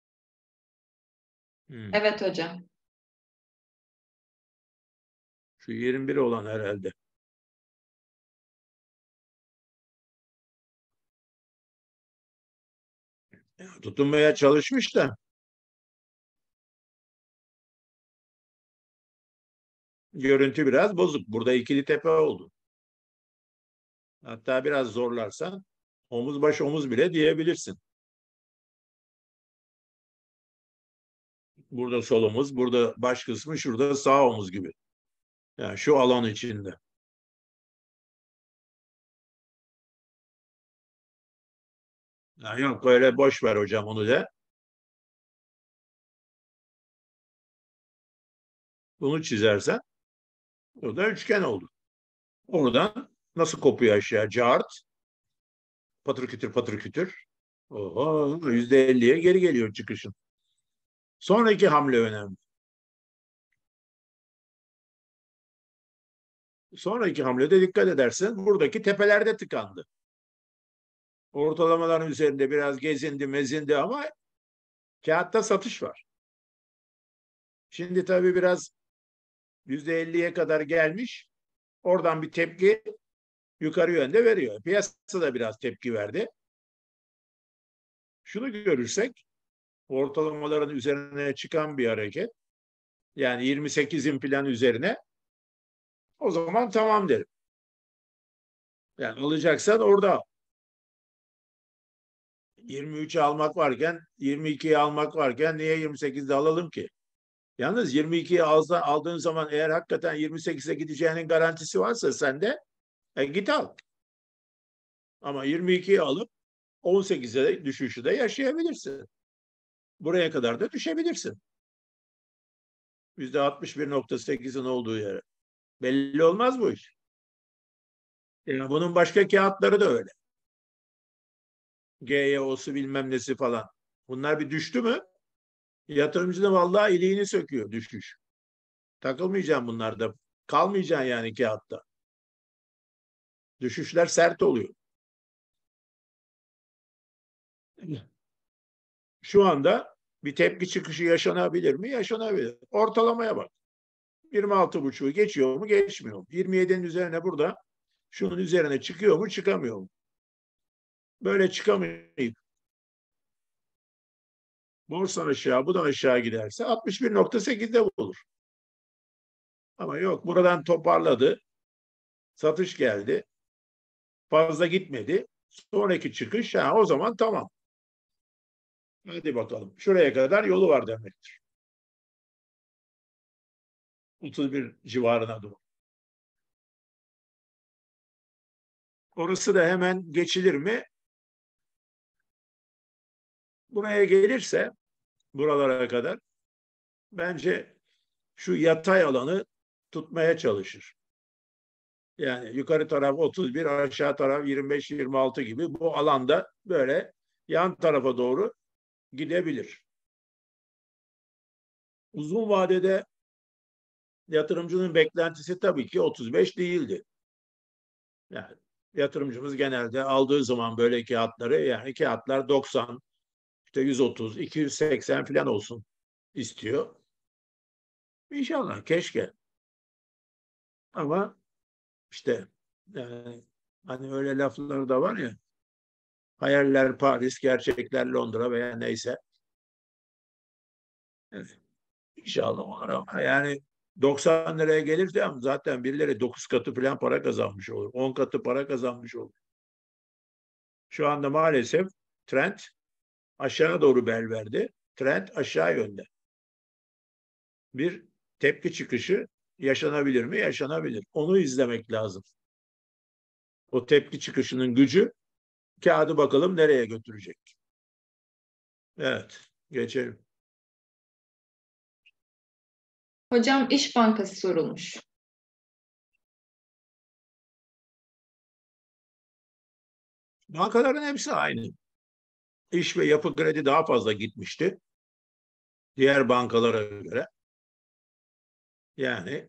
Hmm. Evet hocam. Şu yirmi bir olan herhalde. Ya, tutunmaya çalışmış da görüntü biraz bozuk. Burada ikili tepe oldu. Hatta biraz zorlarsan omuz baş omuz bile diyebilirsin. Burada sol omuz, burada baş kısmı, şurada sağ omuz gibi. Yani şu alan içinde. Ya yok öyle, boş ver hocam onu da. Bunu çizersen o da üçgen oldu. Oradan nasıl kopuyor aşağı? Cart, patır kütür patır kütür. Oho, yüzde elliye geri geliyor çıkışın. Sonraki hamle önemli. Sonraki hamlede dikkat edersen buradaki tepelerde tıkandı. Ortalamaların üzerinde biraz gezindi mezindi ama kağıtta satış var. Şimdi tabii biraz yüzde elliye kadar gelmiş. Oradan bir tepki yukarı yönde veriyor. Piyasa da biraz tepki verdi. Şunu görürsek ortalamaların üzerine çıkan bir hareket, yani yirmi sekizin plan üzerine, o zaman tamam derim. Yani alacaksan orada yirmi üçü almak varken, yirmi ikiyi almak varken niye yirmi sekizde alalım ki? Yalnız yirmi ikiyi aldığın zaman eğer hakikaten yirmi sekize gideceğinin garantisi varsa sende, e, git al. Ama yirmi ikiyi alıp on sekize düşüşü de yaşayabilirsin. Buraya kadar da düşebilirsin. yüzde altmış bir nokta sekizin olduğu yere. Belli olmaz bu iş. Yani bunun başka kağıtları da öyle. G Y O'su bilmem nesi falan. Bunlar bir düştü mü yatırımcı da vallahi iliğini söküyor düşüş. Takılmayacaksın bunlarda. Kalmayacaksın yani kağıtta. Düşüşler sert oluyor. Şu anda bir tepki çıkışı yaşanabilir mi? Yaşanabilir. Ortalamaya bak. yirmi altı buçuğu geçiyor mu? Geçmiyor mu? yirmi yedinin üzerine burada, şunun üzerine çıkıyor mu? Çıkamıyor mu? Böyle çıkamayıp borsa aşağı, bu da aşağı giderse altmış bir nokta sekizde bulur. Ama yok, buradan toparladı. Satış geldi. Fazla gitmedi. Sonraki çıkış, ha, o zaman tamam. Hadi bakalım. Şuraya kadar yolu var demektir. otuz bir civarına doğru. Orası da hemen geçilir mi? Buraya gelirse, buralara kadar, bence şu yatay alanı tutmaya çalışır. Yani yukarı taraf otuz bir, aşağı taraf yirmi beş yirmi altı gibi, bu alanda böyle yan tarafa doğru gidebilir. Uzun vadede yatırımcının beklentisi tabii ki otuz beş değildi. Yani yatırımcımız genelde aldığı zaman böyle kağıtları, yani kağıtlar doksan, işte yüz otuz, iki yüz seksen falan olsun istiyor. İnşallah, keşke. Ama işte yani, hani öyle lafları da var ya, hayaller Paris, gerçekler Londra veya neyse. Evet, İnşallah olur ama yani doksan liraya gelirse zaten birileri dokuz katı falan para kazanmış olur. on katı para kazanmış olur. Şu anda maalesef trend aşağı doğru bel verdi. Trend aşağı yönde. Bir tepki çıkışı yaşanabilir mi? Yaşanabilir. Onu izlemek lazım. O tepki çıkışının gücü kağıdı bakalım nereye götürecek. Evet, geçelim. Hocam İş Bankası sorulmuş. Bankaların hepsi aynı. İş ve Yapı Kredi daha fazla gitmişti diğer bankalara göre. Yani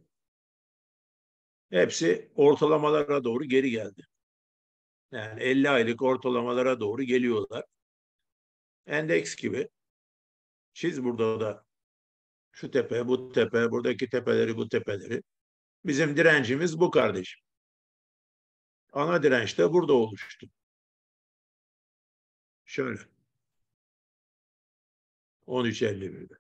hepsi ortalamalara doğru geri geldi. Yani elli aylık ortalamalara doğru geliyorlar. Endeks gibi. Çiz burada da şu tepe, bu tepe, buradaki tepeleri, bu tepeleri. Bizim direncimiz bu kardeşim. Ana direnç de burada oluştu. Şöyle. on üç elli bir'de.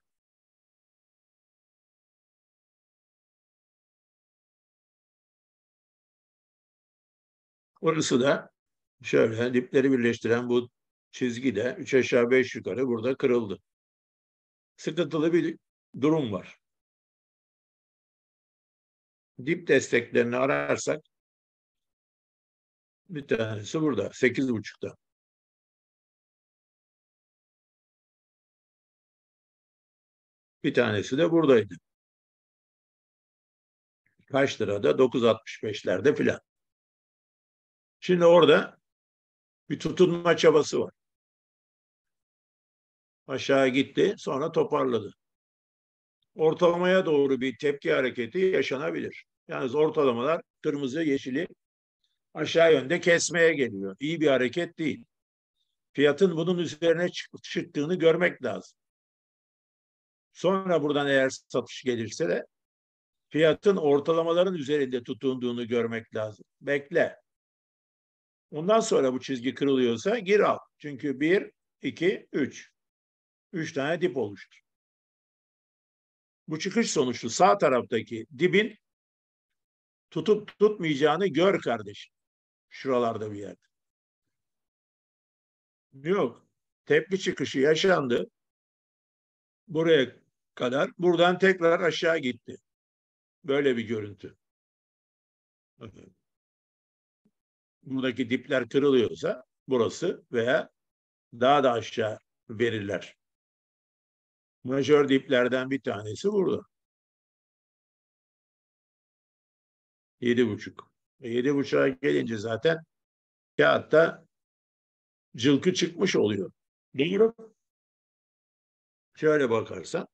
Orası da şöyle dipleri birleştiren bu çizgi de üç aşağı beş yukarı burada kırıldı. Sıkıntılı bir durum var. Dip desteklerini ararsak bir tanesi burada sekiz buçukta. Bir tanesi de buradaydı. Kaç lirada? dokuz altmış beş'lerde filan. Şimdi orada bir tutunma çabası var. Aşağı gitti, sonra toparladı. Ortalamaya doğru bir tepki hareketi yaşanabilir. Yalnız ortalamalar kırmızı, yeşili aşağı yönde kesmeye geliyor. İyi bir hareket değil. Fiyatın bunun üzerine çıktığını görmek lazım. Sonra buradan eğer satış gelirse de fiyatın ortalamaların üzerinde tutunduğunu görmek lazım. Bekle. Ondan sonra bu çizgi kırılıyorsa gir al. Çünkü bir, iki, üç. Üç tane dip oluştur. Bu çıkış sonuçlu sağ taraftaki dibin tutup tutmayacağını gör kardeşim. Şuralarda bir yerde. Yok. Tepki çıkışı yaşandı. Buraya kadar. Buradan tekrar aşağı gitti. Böyle bir görüntü. Buradaki dipler kırılıyorsa burası veya daha da aşağı verirler. Majör diplerden bir tanesi burada. Yedi buçuk. E, yedi buçuğa gelince zaten kağıtta cılkı çıkmış oluyor. Değil mi? Şöyle bakarsan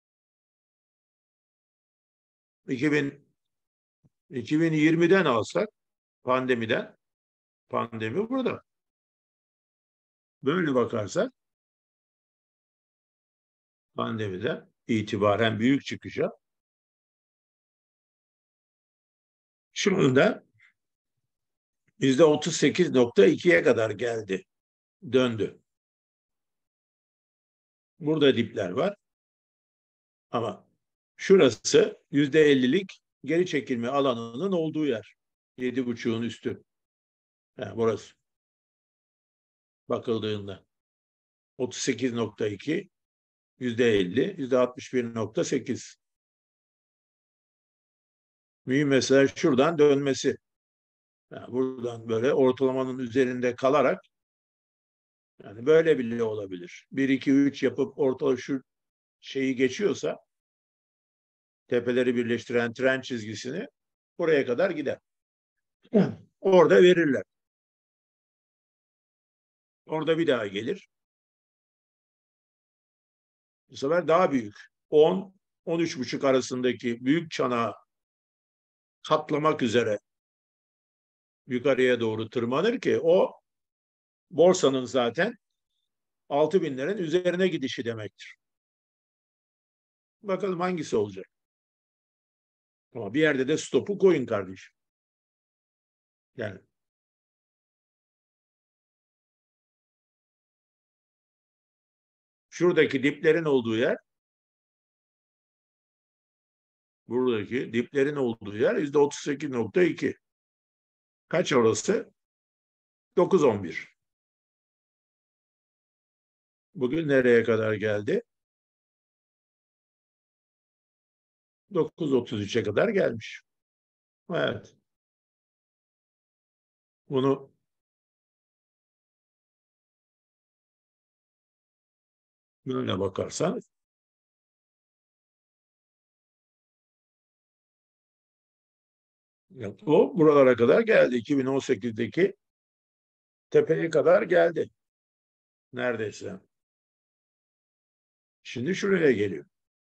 iki bin, iki bin yirmi'den alsak pandemiden pandemi burada. Böyle bakarsak pandemiden itibaren büyük çıkışa şu anda yüzde otuz sekiz nokta iki'ye kadar geldi. Döndü. Burada dipler var. Ama şurası yüzde elli'lik geri çekilme alanının olduğu yer. Yedi buçuğun üstü. Yani burası. Bakıldığında otuz sekiz nokta iki, yüzde elli, yüzde altmış bir nokta sekiz. Mühim mesele şuradan dönmesi. Yani buradan böyle ortalamanın üzerinde kalarak yani böyle bile olabilir. bir, iki, üç yapıp orta şu şeyi geçiyorsa tepeleri birleştiren tren çizgisini oraya kadar gider. Orada verirler. Orada bir daha gelir. Bu sefer daha büyük. on, on üç buçuk arasındaki büyük çanağı katlamak üzere yukarıya doğru tırmanır ki o borsanın zaten altı binlerin üzerine gidişi demektir. Bakalım hangisi olacak. Ama bir yerde de stopu koyun kardeşim. Yani şuradaki diplerin olduğu yer, buradaki diplerin olduğu yer yüzde otuz sekiz nokta iki. Kaç orası? dokuz on bir. Bugün nereye kadar geldi? dokuz otuz üç'e kadar gelmiş. Evet. Bunu böyle bakarsan o buralara kadar geldi. iki bin on sekizdeki tepeye kadar geldi. Neredeyse. Şimdi şuraya geliyor.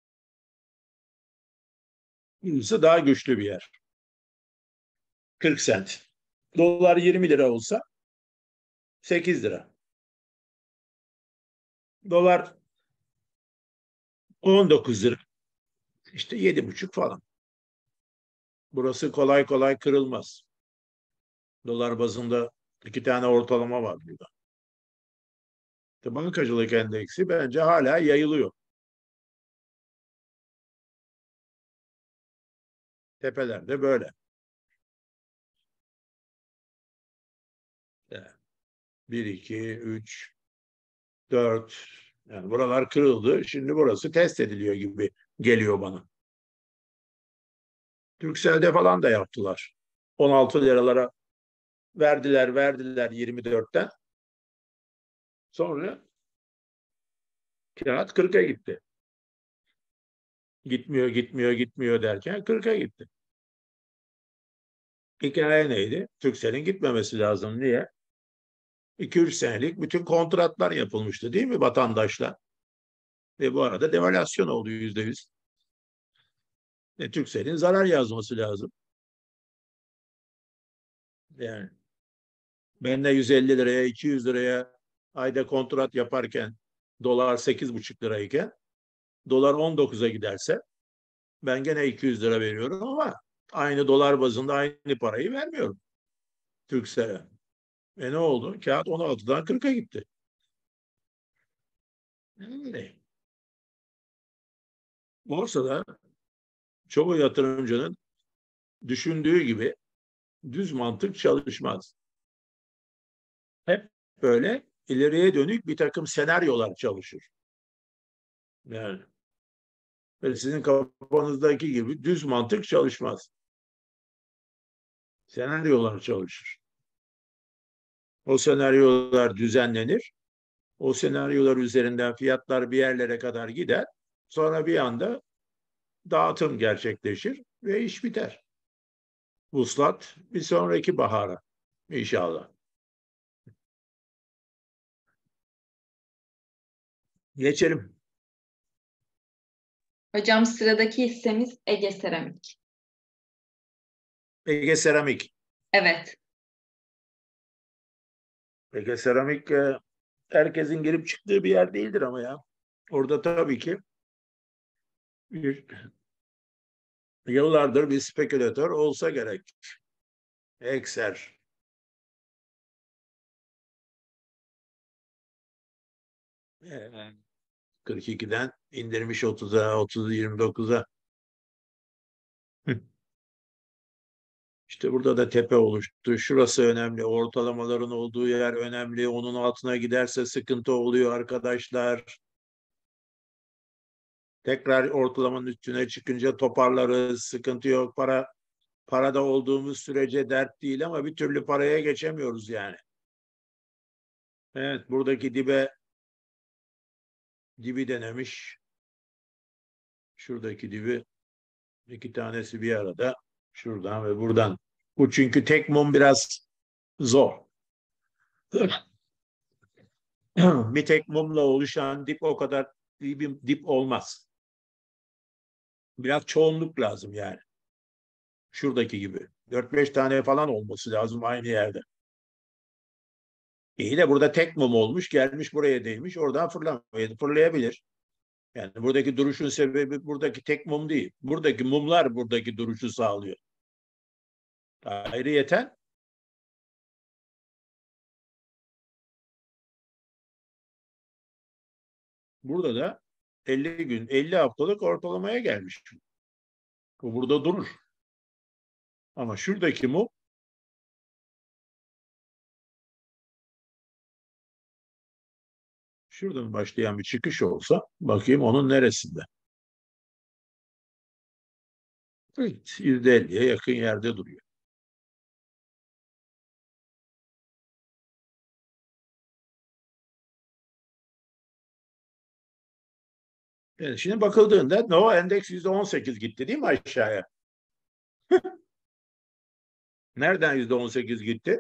Burası daha güçlü bir yer. kırk sent. Dolar yirmi lira olsa sekiz lira. Dolar on dokuz lira. İşte yedi buçuk falan. Burası kolay kolay kırılmaz. Dolar bazında iki tane ortalama var burada. İşte bankacılık endeksi bence hala yayılıyor. Tepelerde böyle. Yani bir, iki, üç, dört. Yani buralar kırıldı. Şimdi burası test ediliyor gibi geliyor bana. Turkcell'de falan da yaptılar. on altı liralara verdiler, verdiler yirmi dörtten. Sonra kağıt kırka gitti. Gitmiyor, gitmiyor, gitmiyor derken kırka gitti. Hikaye neydi? Turkcell'in gitmemesi lazım. Niye? iki üç senelik bütün kontratlar yapılmıştı değil mi vatandaşla? Ve bu arada devalüasyon oldu yüzde yüz. E, Turkcell'in zarar yazması lazım. Yani ben de yüz elli liraya, iki yüz liraya ayda kontrat yaparken dolar sekiz buçuk lirayken dolar on dokuza giderse ben gene iki yüz lira veriyorum ama aynı dolar bazında aynı parayı vermiyorum Turkcell'e. E ne oldu? Kağıt on altıdan kırka gitti. Öyle. Borsada çoğu yatırımcının düşündüğü gibi düz mantık çalışmaz. Hep böyle ileriye dönük bir takım senaryolar çalışır. Yani sizin kafanızdaki gibi düz mantık çalışmaz. Senaryolar çalışır. O senaryolar düzenlenir. O senaryolar üzerinden fiyatlar bir yerlere kadar gider. Sonra bir anda dağıtım gerçekleşir ve iş biter. Vuslat bir sonraki bahara inşallah. Geçelim. Hocam sıradaki hissemiz Ege Seramik. Ege Seramik. Evet. Ege Seramik e, herkesin girip çıktığı bir yer değildir ama ya. Orada tabii ki bir, yıllardır bir spekülatör olsa gerek. Ekser. E, kırk ikiden indirmiş otuza, otuz yirmi dokuza. İşte burada da tepe oluştu. Şurası önemli. Ortalamaların olduğu yer önemli. Onun altına giderse sıkıntı oluyor arkadaşlar. Tekrar ortalamanın üstüne çıkınca toparlarız. Sıkıntı yok. Para parada olduğumuz sürece dert değil ama bir türlü paraya geçemiyoruz yani. Evet, buradaki dibe dibi denemiş. Şuradaki dibi iki tanesi bir arada. Şuradan ve buradan. Bu çünkü tek mum biraz zor. Bir tek mumla oluşan dip o kadar iyi bir dip olmaz. Biraz çoğunluk lazım yani. Şuradaki gibi. Dört beş tane falan olması lazım aynı yerde. İyi de burada tek mum olmuş, gelmiş buraya değmiş, oradan fırlamayı fırlayabilir. Yani buradaki duruşun sebebi buradaki tek mum değil. Buradaki mumlar buradaki duruşu sağlıyor. Ayrıyeten burada da elli gün, elli haftalık ortalamaya gelmiş. Bu burada durur. Ama şuradaki mum şuradan başlayan bir çıkış olsa bakayım onun neresinde? Evet, yüzde elliye yakın yerde duruyor. Yani şimdi bakıldığında Nova Endeks yüzde on sekiz gitti değil mi aşağıya? Nereden yüzde on sekiz gitti?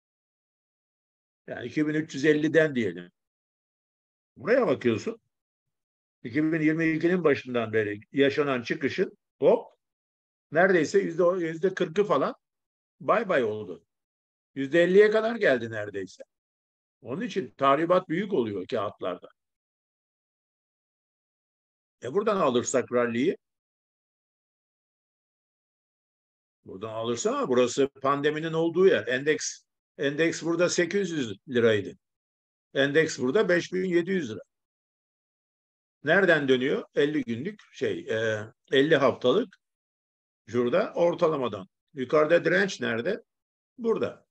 Yani iki bin üç yüz elliden diyelim. Buraya bakıyorsun. iki bin yirmi ikinin başından beri yaşanan çıkışın hop neredeyse yüzde yüzde kırkı falan bay bay oldu. Yüzde elliye kadar geldi neredeyse. Onun için tahribat büyük oluyor kağıtlarda. E buradan alırsak rally'yi, buradan alırsa burası pandeminin olduğu yer. Endeks endeks burada sekiz yüz liraydı. Endeks burada beş bin yedi yüz lira. Nereden dönüyor? elli günlük şey, e, elli haftalık şurada ortalamadan. Yukarıda direnç nerede? Burada.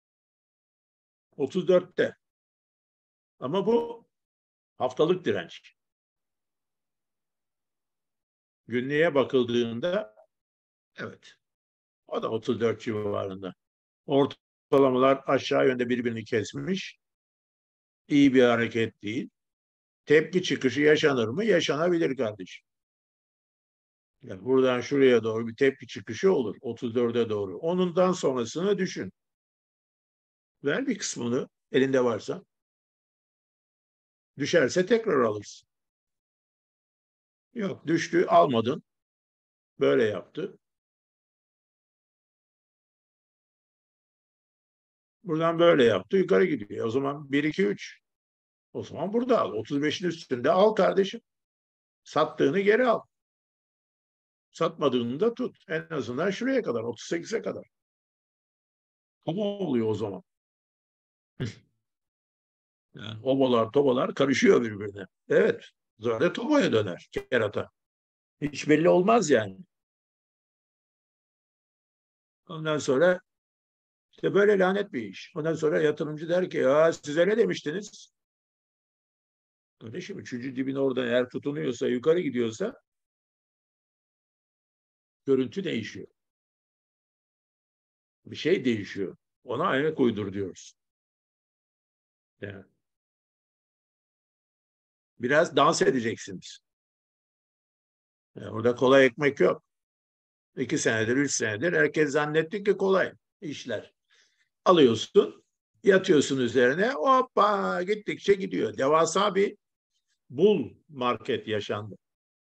otuz dörtte. Ama bu haftalık direnç. Günlüğe bakıldığında evet, o da otuz dört civarında. Ortalamalar aşağı yönde birbirini kesmiş. İyi bir hareket değil. Tepki çıkışı yaşanır mı? Yaşanabilir kardeşim. Yani buradan şuraya doğru bir tepki çıkışı olur. otuz dörde doğru. Onundan sonrasını düşün. Ver bir kısmını elinde varsa. Düşerse tekrar alırsın. Yok, düştü, almadın. Böyle yaptı. Buradan böyle yaptı. Yukarı gidiyor. O zaman bir, iki, üç. O zaman burada al. otuz beşin üstünde al kardeşim. Sattığını geri al. Satmadığını da tut. En azından şuraya kadar, otuz sekize kadar. Ama oluyor o zaman. Yani obalar tobalar karışıyor birbirine. Evet. Sonra tobaya döner kerata. Hiç belli olmaz yani. Ondan sonra işte böyle lanet bir iş. Ondan sonra yatırımcı der ki ya size ne demiştiniz? Kardeşim üçüncü dibin orada eğer tutunuyorsa, yukarı gidiyorsa görüntü değişiyor. Bir şey değişiyor. Ona ayak uydur diyoruz. Yani biraz dans edeceksiniz. Yani orada kolay ekmek yok. İki senedir, üç senedir herkes zannetti ki kolay işler. Alıyorsun, yatıyorsun üzerine, hoppa gittikçe gidiyor. Devasa bir bull market yaşandı.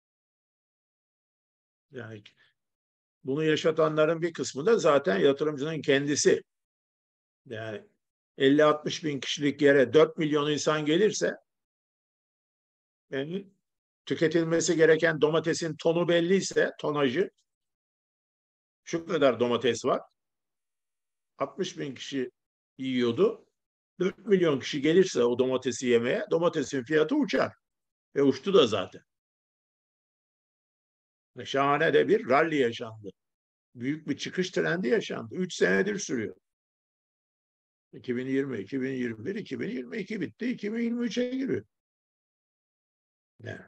Yani bunu yaşatanların bir kısmı da zaten yatırımcının kendisi. Yani elli altmış bin kişilik yere dört milyon insan gelirse yani tüketilmesi gereken domatesin tonu belliyse, tonajı şu kadar domates var. altmış bin kişi yiyordu. dört milyon kişi gelirse o domatesi yemeye, domatesin fiyatı uçar. Ve uçtu da zaten. Ve şahane de bir rally yaşandı. Büyük bir çıkış trendi yaşandı. Üç senedir sürüyor. iki bin yirmi, iki bin yirmi bir, iki bin yirmi iki bitti. iki bin yirmi üçe giriyor. Yani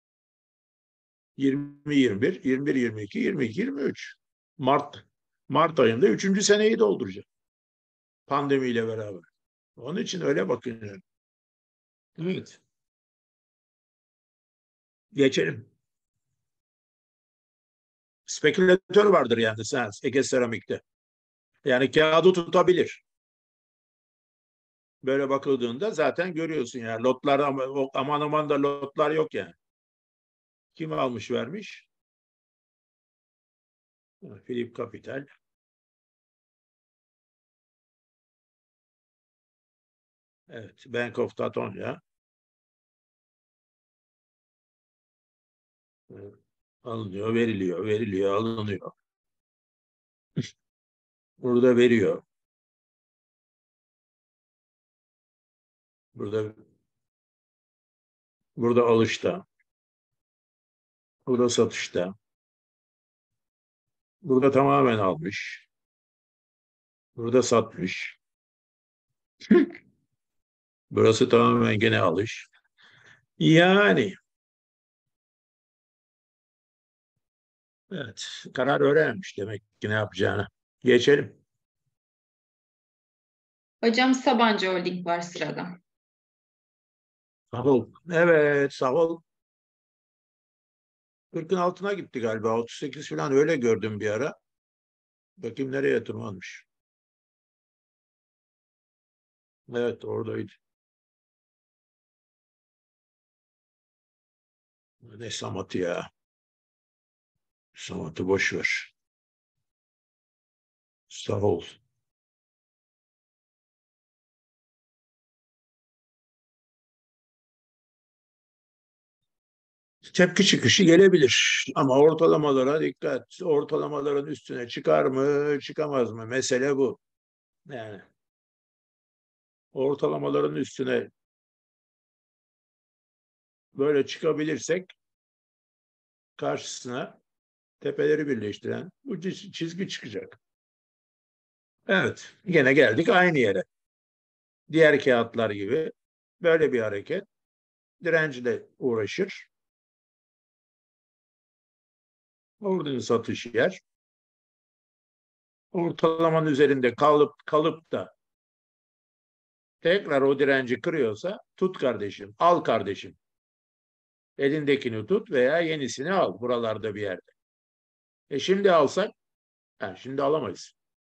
yirmi yirmi bir, yirmi bir yirmi iki, yirmi iki yirmi üç. Mart Mart ayında üçüncü seneyi dolduracak. Pandemiyle beraber. Onun için öyle bakın. Yani. Evet. Geçelim. Spekülatör vardır yani sen Ege Seramik'te. Yani kağıdı tutabilir. Böyle bakıldığında zaten görüyorsun yani lotlar ama aman aman da lotlar yok yani. Kim almış vermiş? Philip Capital. Evet. Bank of Tatonya. Evet. Alınıyor, veriliyor, veriliyor, alınıyor. Burada veriyor. Burada burada alışta. Burada satışta. Burada tamamen almış. Burada satmış. Burası tamamen gene alış. Yani evet, karar öğrenmiş demek ki ne yapacağını. Geçelim. Hocam Sabancı Holding var sırada. Sahol. Evet, Sahol kırkın altına gitti galiba. otuz sekiz falan öyle gördüm bir ara. Bakayım nereye tırmanmış. Evet, oradaydı. Ne Samat'ı ya. Samat'ı boş ver. Sahol. tepki çıkışı gelebilir. Ama ortalamalara dikkat. Ortalamaların üstüne çıkar mı, çıkamaz mı? Mesele bu. Yani ortalamaların üstüne böyle çıkabilirsek karşısına tepeleri birleştiren bu çizgi çıkacak. Evet, yine geldik aynı yere. Diğer kağıtlar gibi böyle bir hareket dirençle uğraşır. Oradan satış yer. Ortalamanın üzerinde kalıp kalıp da tekrar o direnci kırıyorsa tut kardeşim, al kardeşim. Elindekini tut veya yenisini al buralarda bir yerde. E şimdi alsak, yani şimdi alamayız.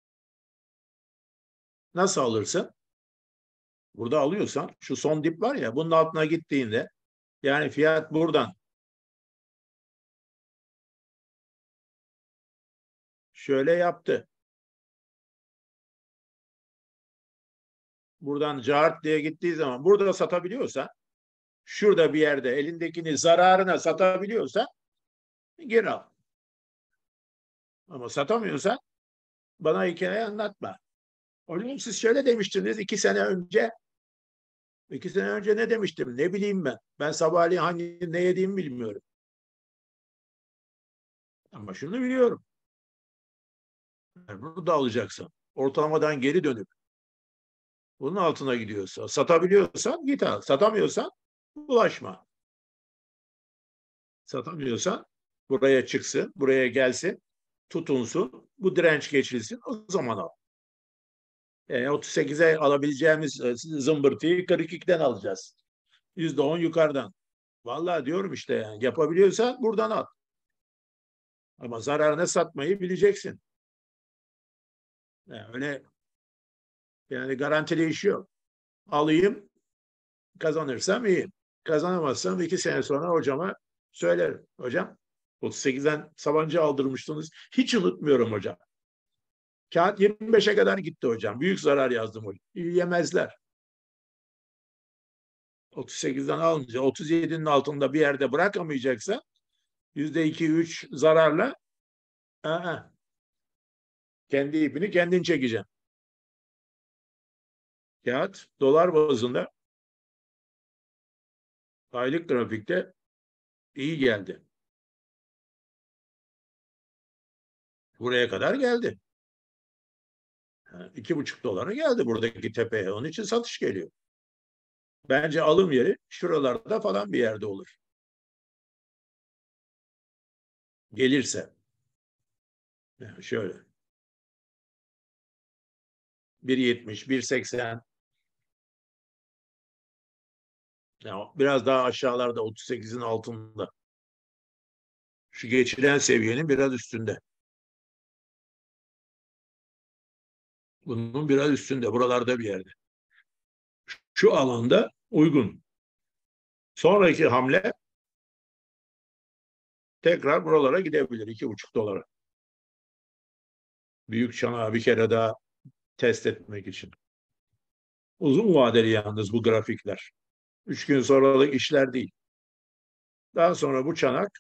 Nasıl alırsın? Burada alıyorsan şu son dip var ya bunun altına gittiğinde yani fiyat buradan şöyle yaptı. Buradan cart diye gittiği zaman burada satabiliyorsa şurada bir yerde elindekini zararına satabiliyorsa geri al. Ama satamıyorsan bana hikaye anlatma. Oğlum siz şöyle demiştiniz iki sene önce. İki sene önce ne demiştim? Ne bileyim ben. Ben sabahleyin hangi ne yediğimi bilmiyorum. Ama şunu biliyorum. Yani bunu da alacaksın. Ortalamadan geri dönüp bunun altına gidiyorsa, satabiliyorsan git al. Satamıyorsan bulaşma. Satamıyorsan buraya çıksın, buraya gelsin, tutunsun, bu direnç geçilsin, o zaman al. Yani otuz sekize alabileceğimiz zımbırtıyı kırk ikiden alacağız. yüzde on yukarıdan. Vallahi diyorum işte yani yapabiliyorsan buradan al. Ama zararına satmayı bileceksin. Yani öyle yani garantili iş yok. Alayım, kazanırsam iyi. Kazanamazsam iki sene sonra hocama söylerim. Hocam otuz sekizden Sabancı aldırmıştınız. Hiç unutmuyorum hocam. Kağıt yirmi beşe kadar gitti hocam. Büyük zarar yazdım hocam. Yemezler. otuz sekizden alınca otuz yedinin altında bir yerde bırakamayacaksa yüzde iki üç zararla aa, kendi ipini kendin çekeceksin. Kağıt dolar bazında aylık grafikte iyi geldi. Buraya kadar geldi. İki buçuk dolara geldi buradaki tepeye. Onun için satış geliyor. Bence alım yeri şuralarda falan bir yerde olur. Gelirse. Yani şöyle. bir yetmiş, bir seksen. Yani biraz daha aşağılarda otuz sekizin altında. Şu geçilen seviyenin biraz üstünde. Bunun biraz üstünde. Buralarda bir yerde. Şu alanda uygun. Sonraki hamle tekrar buralara gidebilir. iki buçuk dolara. Büyük çanağı bir kere daha test etmek için. Uzun vadeli yalnız bu grafikler. Üç gün sonralık işler değil. Daha sonra bu çanak,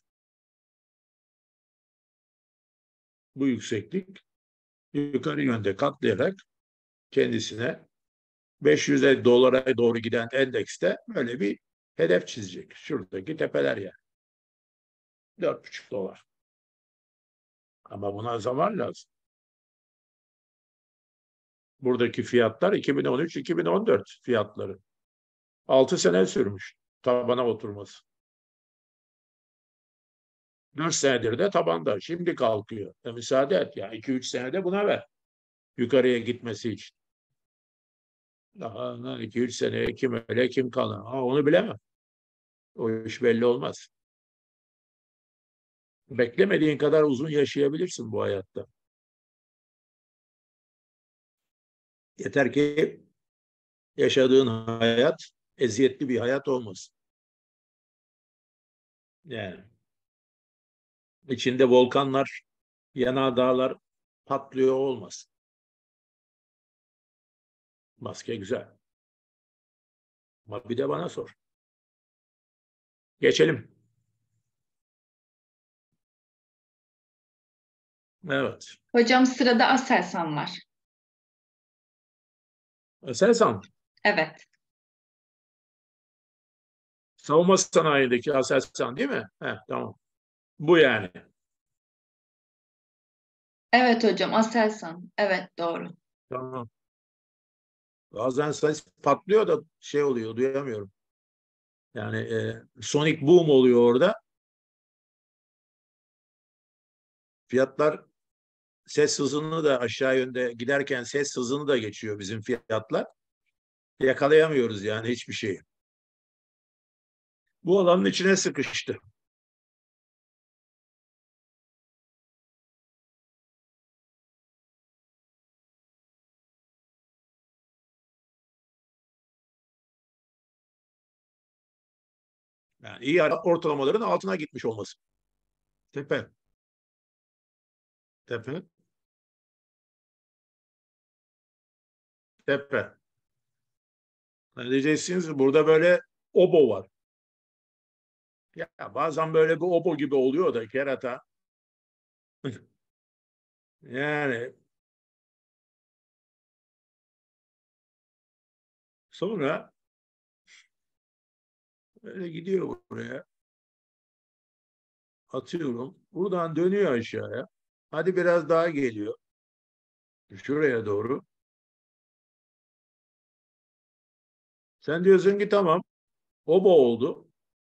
bu yükseklik yukarı yönde katlayarak kendisine beş yüze dolara doğru giden endekste böyle bir hedef çizecek. Şuradaki tepeler yani. dört buçuk dolar. Ama buna zaman lazım. Buradaki fiyatlar iki bin on üç iki bin on dört fiyatları. altı sene sürmüş tabana oturması. dört senedir de tabanda. Şimdi kalkıyor. E müsaade et ya. iki üç senede buna ver. Yukarıya gitmesi için. Daha iki üç seneye kim öyle kim kalır. Ha, onu bilemem. O iş belli olmaz. Beklemediğin kadar uzun yaşayabilirsin bu hayatta. Yeter ki yaşadığın hayat eziyetli bir hayat olmasın. Yani içinde volkanlar, yanardağlar patlıyor olmasın. Maske güzel. Ama bir de bana sor. Geçelim. Evet. Hocam sırada Aselsan var. Aselsan, Evet. savunma sanayindeki Aselsan değil mi? Heh, tamam. Bu yani. Evet hocam, Aselsan. Evet, doğru. Tamam. Bazen ses patlıyor da şey oluyor, duyamıyorum. Yani e, sonic boom oluyor orada. Fiyatlar ses hızını da aşağı yönde giderken ses hızını da geçiyor bizim fiyatlar. Yakalayamıyoruz yani hiçbir şeyi. Bu alanın içine sıkıştı. Yani iyi ortalamaların altına gitmiş olması. Tepe, tepe, tepe. Ne diyeceksiniz? Burada böyle obo var. Ya bazen böyle bir obo gibi oluyor da kerata. Yani sonra böyle gidiyor buraya. Atıyorum. Buradan dönüyor aşağıya. Hadi biraz daha geliyor. Şuraya doğru. Sen diyorsun ki tamam. Obo oldu.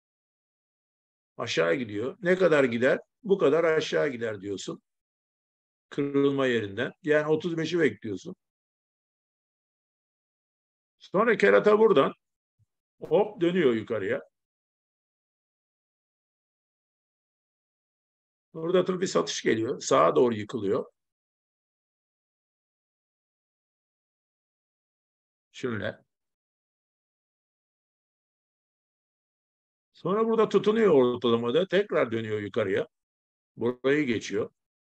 Aşağı gidiyor. Ne kadar gider? Bu kadar aşağı gider diyorsun. Kırılma yerinden. Yani otuz beşi bekliyorsun. Sonra kerata buradan hop dönüyor yukarıya. Burada tabii bir satış geliyor. Sağa doğru yıkılıyor. Şöyle. Sonra burada tutunuyor ortalamada. Tekrar dönüyor yukarıya. Burayı geçiyor.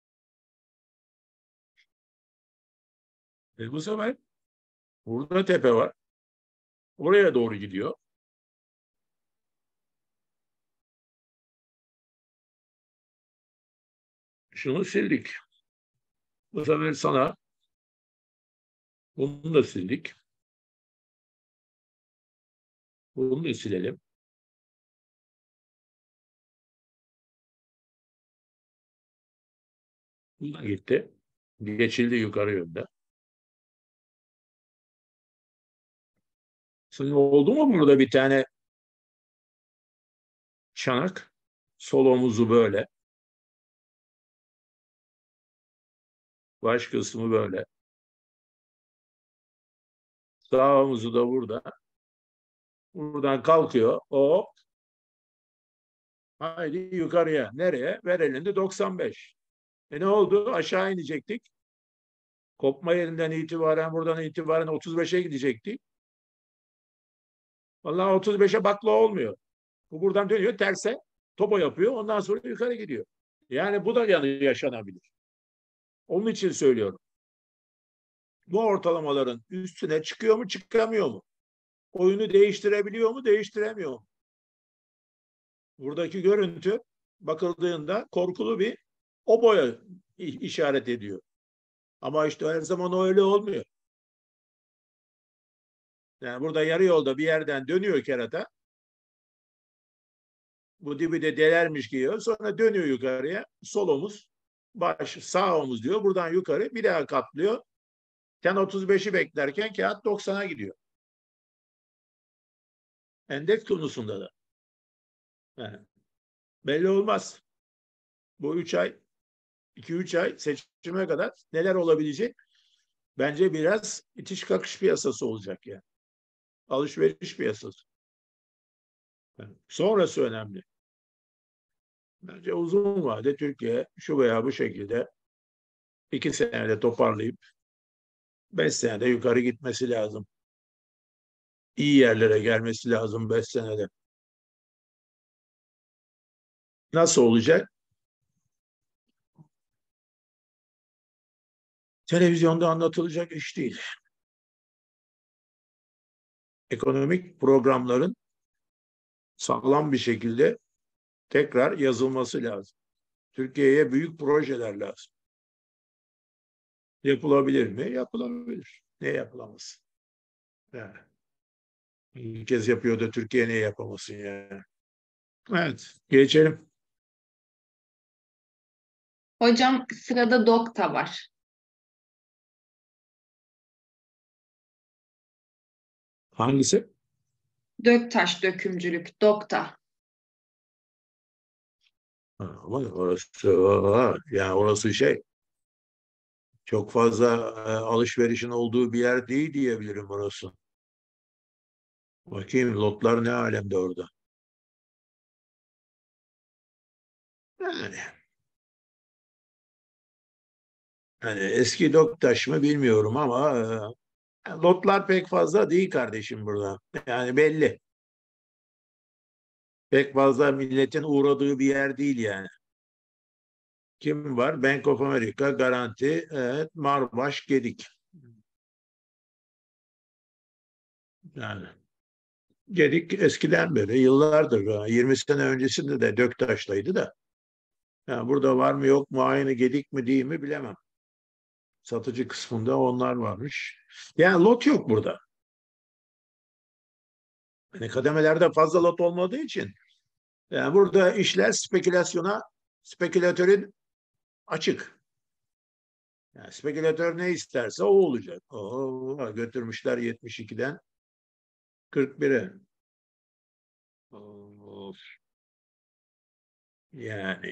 E bu sefer burada tepe var. Oraya doğru gidiyor. Şunu sildik. Bu sefer sana bunu da sildik. Bunu da silelim. Bu da gitti. Geçildi yukarı yönde. Şimdi oldu mu burada bir tane çanak? Sol omuzu böyle. Baş kısmı böyle. Sağ omuzu da burada. Buradan kalkıyor. O haydi yukarıya. Nereye? Ver elinde doksan beş. E ne oldu? Aşağı inecektik. Kopma yerinden itibaren buradan itibaren otuz beşe gidecektik. Vallahi otuz beşe bakla olmuyor. Bu buradan dönüyor terse. Topo yapıyor. Ondan sonra yukarı gidiyor. Yani bu da yani yaşanabilir. Onun için söylüyorum. Bu ortalamaların üstüne çıkıyor mu çıkamıyor mu? Oyunu değiştirebiliyor mu değiştiremiyor mu? Buradaki görüntü bakıldığında korkulu bir o boya işaret ediyor. Ama işte her zaman öyle olmuyor. Yani burada yarı yolda bir yerden dönüyor kerata. Bu dibi de delermiş gibi. Sonra dönüyor yukarıya. Sol omuz, baş, sağ omuz diyor. Buradan yukarı bir daha katlıyor. Sen otuz beşi beklerken kağıt doksana gidiyor. Endeks konusunda da. Yani belli olmaz. Bu üç ay, iki üç ay seçime kadar neler olabilecek? Bence biraz itiş kakış piyasası olacak yani. Alışveriş piyasası. Yani sonrası önemli. Bence uzun vade Türkiye şu veya bu şekilde iki senede toparlayıp beş senede yukarı gitmesi lazım. İyi yerlere gelmesi lazım beş senede. Nasıl olacak? Televizyonda anlatılacak iş değil. Ekonomik programların sağlam bir şekilde tekrar yazılması lazım. Türkiye'ye büyük projeler lazım. Yapılabilir mi? Yapılabilir. Ne yapılamaz? Yani bir kez yapıyor da Türkiye ne yapamasın yani. Evet, geçelim. Hocam sırada dokta var. Hangisi? Döktaş dökümcülük, dokta. Ha, ama orası, aa, yani orası şey, çok fazla e, alışverişin olduğu bir yer değil diyebilirim orası. Bakayım lotlar ne alemde orada. Yani, hani eski Doktaş mı bilmiyorum ama e, lotlar pek fazla değil kardeşim burada. Yani belli. Pek fazla milletin uğradığı bir yer değil yani. Kim var? Bank of America, Garanti, evet, Marbaş, Gedik. Yani Gedik eskiden beri, yıllardır, yirmi sene öncesinde de Döktaş'taydı da. Yani burada var mı yok mu, aynı Gedik mi değil mi bilemem. Satıcı kısmında onlar varmış. Yani lot yok burada. Yani kademelerde fazla lot olmadığı için. Yani burada işler spekülasyona, spekülatörün açık. Yani spekülatör ne isterse o olacak. Oo, götürmüşler yetmiş ikiden kırk bire. Of, yani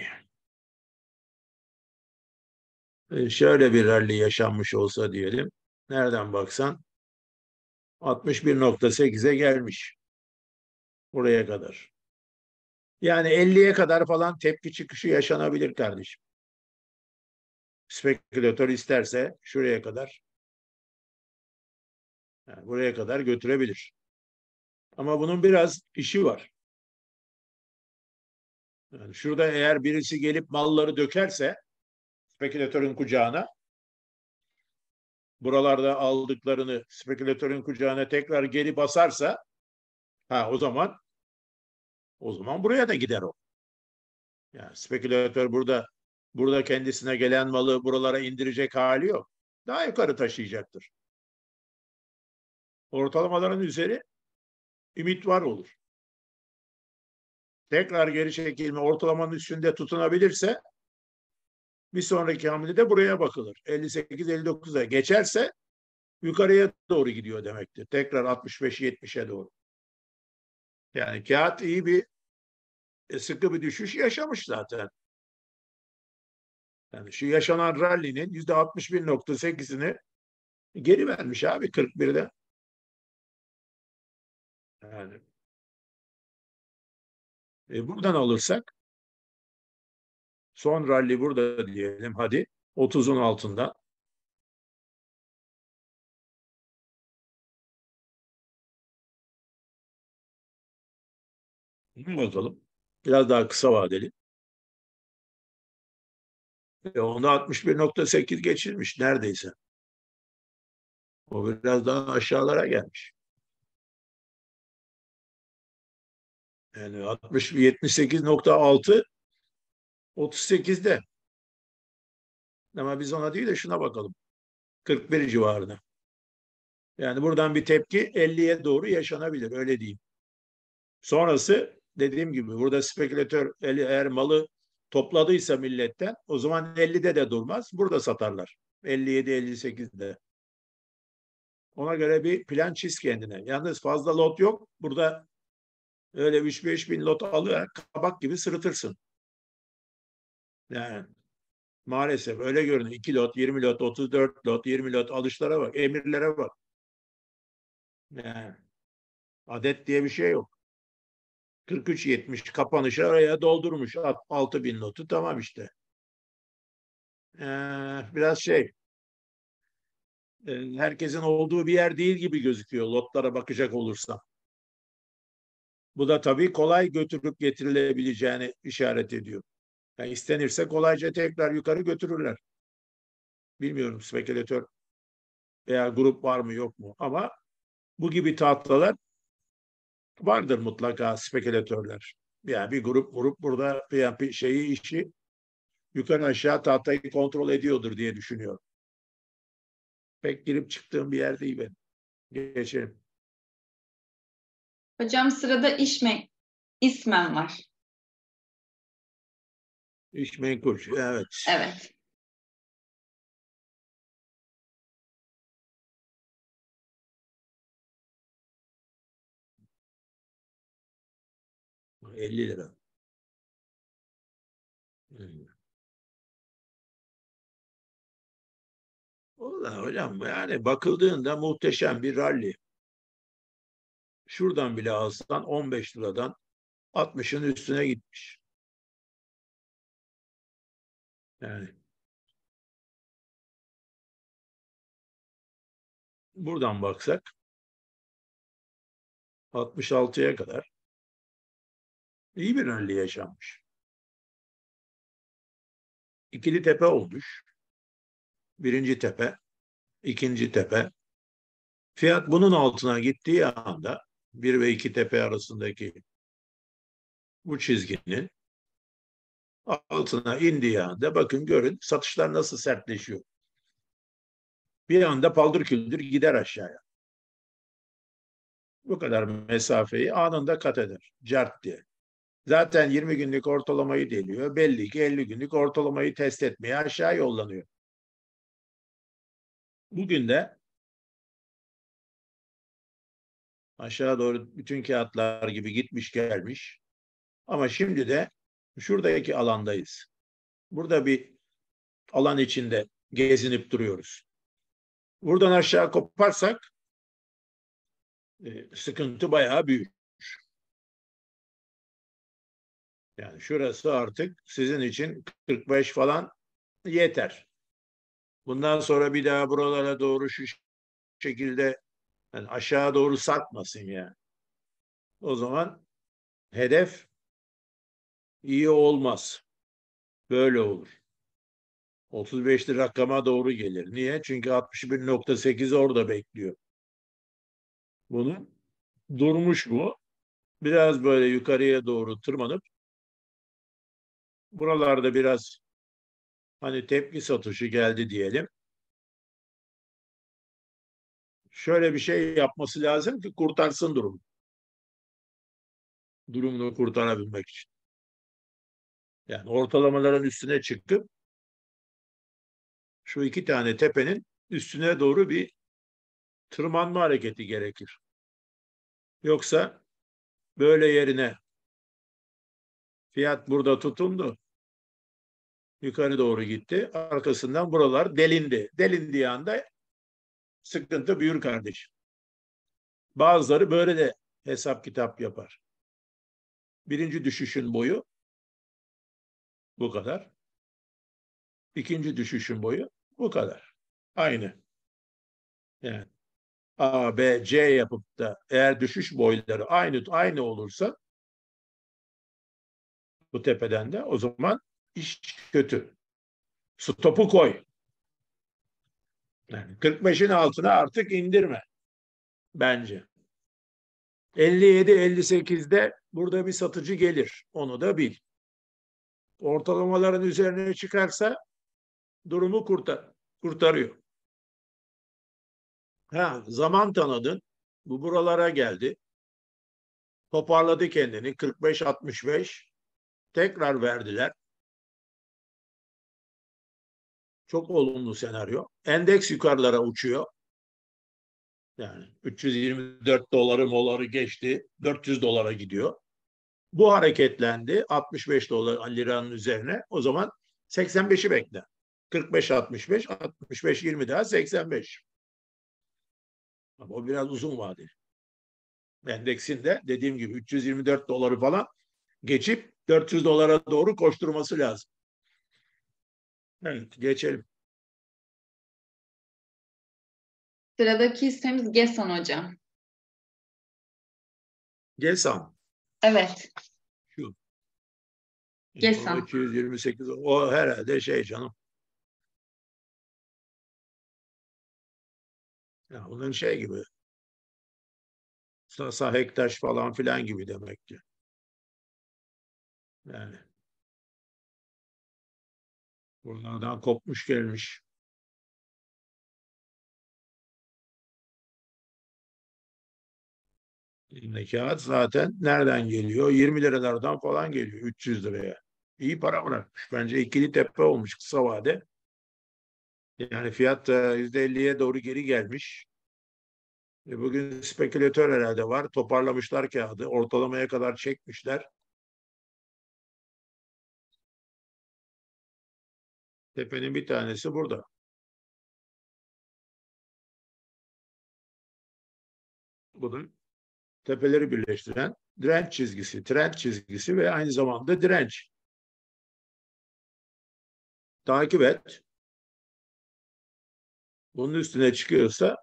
e, şöyle bir rally yaşanmış olsa diyelim. Nereden baksan altmış bir nokta sekize gelmiş buraya kadar. Yani elliye kadar falan tepki çıkışı yaşanabilir kardeşim. Spekülatör isterse şuraya kadar, yani buraya kadar götürebilir. Ama bunun biraz işi var. Yani şurada eğer birisi gelip malları dökerse spekülatörün kucağına, buralarda aldıklarını spekülatörün kucağına tekrar geri basarsa, ha o zaman o zaman buraya da gider o. Yani spekülatör burada burada kendisine gelen malı buralara indirecek hali yok. Daha yukarı taşıyacaktır. Ortalamaların üzeri ümit var olur. Tekrar geri çekilme ortalamanın üstünde tutunabilirse bir sonraki hamlede buraya bakılır. elli sekiz elli dokuza geçerse yukarıya doğru gidiyor demektir. Tekrar altmış beş yetmişe doğru. Yani kağıt iyi bir e, sıkı bir düşüş yaşamış zaten. Yani şu yaşanan rally'nin yüzde altmış bir nokta sekizini geri vermiş abi kırk birde. Yani e, buradan alırsak son rally burada diyelim hadi otuzun altında. Bakalım. Biraz daha kısa vadeli. E, onda altmış bir nokta sekiz geçirmiş neredeyse. O biraz daha aşağılara gelmiş. Yani altmış yetmiş sekiz nokta altı otuz sekizde. Ama biz ona değil de şuna bakalım. kırk bir civarında. Yani buradan bir tepki elliye doğru yaşanabilir öyle diyeyim. Sonrası dediğim gibi burada spekülatör eğer malı topladıysa milletten o zaman ellide de durmaz. Burada satarlar. elli yedi elli sekizde. Ona göre bir plan çiz kendine. Yalnız fazla lot yok. Burada öyle üç beş bin lot alıyor. Kabak gibi sırıtırsın. Yani maalesef öyle görünüyor. iki lot, yirmi lot, otuz dört lot, yirmi lot alışlara bak. Emirlere bak. Yani adet diye bir şey yok. kırk üç yetmiş kapanışı araya doldurmuş. altı bin notu tamam işte. Ee, biraz şey e, herkesin olduğu bir yer değil gibi gözüküyor lotlara bakacak olursam. Bu da tabii kolay götürüp getirilebileceğini işaret ediyor. Yani istenirse kolayca tekrar yukarı götürürler. Bilmiyorum spekülatör veya grup var mı yok mu ama bu gibi tahtalar vardır mutlaka spekülatörler. Yani bir grup grup burada bir şeyi işi yukarı aşağı tahtayı kontrol ediyordur diye düşünüyorum. Pek girip çıktığım bir yer değil benim. Geçelim. Hocam sırada işme, ismen var. İş menkul. Evet. Evet. elli lira. Hmm. Vallahi hocam yani bakıldığında muhteşem bir rally. Şuradan bile alsan on beş liradan altmışın üstüne gitmiş. Yani buradan baksak altmış altıya kadar iyi bir rally yaşanmış. İkili tepe olmuş. Birinci tepe, ikinci tepe. Fiyat bunun altına gittiği anda bir ve iki tepe arasındaki bu çizginin altına indiği anda bakın görün satışlar nasıl sertleşiyor. Bir anda paldır küldür gider aşağıya. Bu kadar mesafeyi anında kat eder. Cart diye. Zaten yirmi günlük ortalamayı deliyor. Belli ki elli günlük ortalamayı test etmeye aşağı yollanıyor. Bugün de aşağı doğru bütün kağıtlar gibi gitmiş gelmiş. Ama şimdi de şuradaki alandayız. Burada bir alan içinde gezinip duruyoruz. Buradan aşağı koparsak e, sıkıntı bayağı büyük. Yani şurası artık sizin için kırk beş falan yeter. Bundan sonra bir daha buralara doğru şu şekilde yani aşağı doğru sarkmasın yani. O zaman hedef iyi olmaz. Böyle olur. otuz beşli rakama doğru gelir. Niye? Çünkü altmış bir nokta sekiz orada bekliyor. Bunu durmuş bu. Biraz böyle yukarıya doğru tırmanıp buralarda biraz hani tepki satışı geldi diyelim. Şöyle bir şey yapması lazım ki kurtarsın durumu. Durumunu kurtarabilmek için. Yani ortalamaların üstüne çıkıp şu iki tane tepenin üstüne doğru bir tırmanma hareketi gerekir. Yoksa böyle yerine fiyat burada tutundu. Yukarı doğru gitti. Arkasından buralar delindi. Delindiği anda sıkıntı büyür kardeşim. Bazıları böyle de hesap kitap yapar. Birinci düşüşün boyu bu kadar. İkinci düşüşün boyu bu kadar. Aynı. Yani A, B, C yapıp da eğer düşüş boyları aynı aynı olursa bu tepeden de o zaman iş kötü. Stopu koy. Yani kırk beşin altına artık indirme bence. elli yedi elli sekizde burada bir satıcı gelir. Onu da bil. Ortalamaların üzerine çıkarsa durumu kurtar, kurtarıyor. Ha, zaman tanıdın. Bu buralara geldi. Toparladı kendini. kırk beş altmış beş tekrar verdiler. Çok olumlu senaryo. Endeks yukarılara uçuyor. Yani üç yüz yirmi dört doları moları geçti. dört yüz dolara gidiyor. Bu hareketlendi altmış beş dolar liranın üzerine. O zaman seksen beşi bekle. kırk beş altmış beş, altmış beş yirmi daha seksen beş. Ama o biraz uzun vadeli. Endeksin de dediğim gibi üç yüz yirmi dört doları falan geçip dört yüz dolara doğru koşturması lazım. Evet, geçelim. Sıradaki hissemiz Gesan hocam. Gesan. Evet, Şu. O Gesan. iki yüz yirmi sekiz o herhalde şey canım. Ya bunun şey gibi. Sasa Hektaş falan filan gibi demek ki. Yani bunlardan kopmuş gelmiş. Elinde kağıt zaten nereden geliyor? yirmi liralardan falan geliyor. üç yüz liraya. İyi para bırakmış. Bence ikili tepe olmuş kısa vade. Yani fiyat da yüzde elliye doğru geri gelmiş. E bugün spekülatör herhalde var. Toparlamışlar kağıdı. Ortalamaya kadar çekmişler. Tepenin bir tanesi burada. Bunun tepeleri birleştiren direnç çizgisi, trend çizgisi ve aynı zamanda direnç. Takip et. Bunun üstüne çıkıyorsa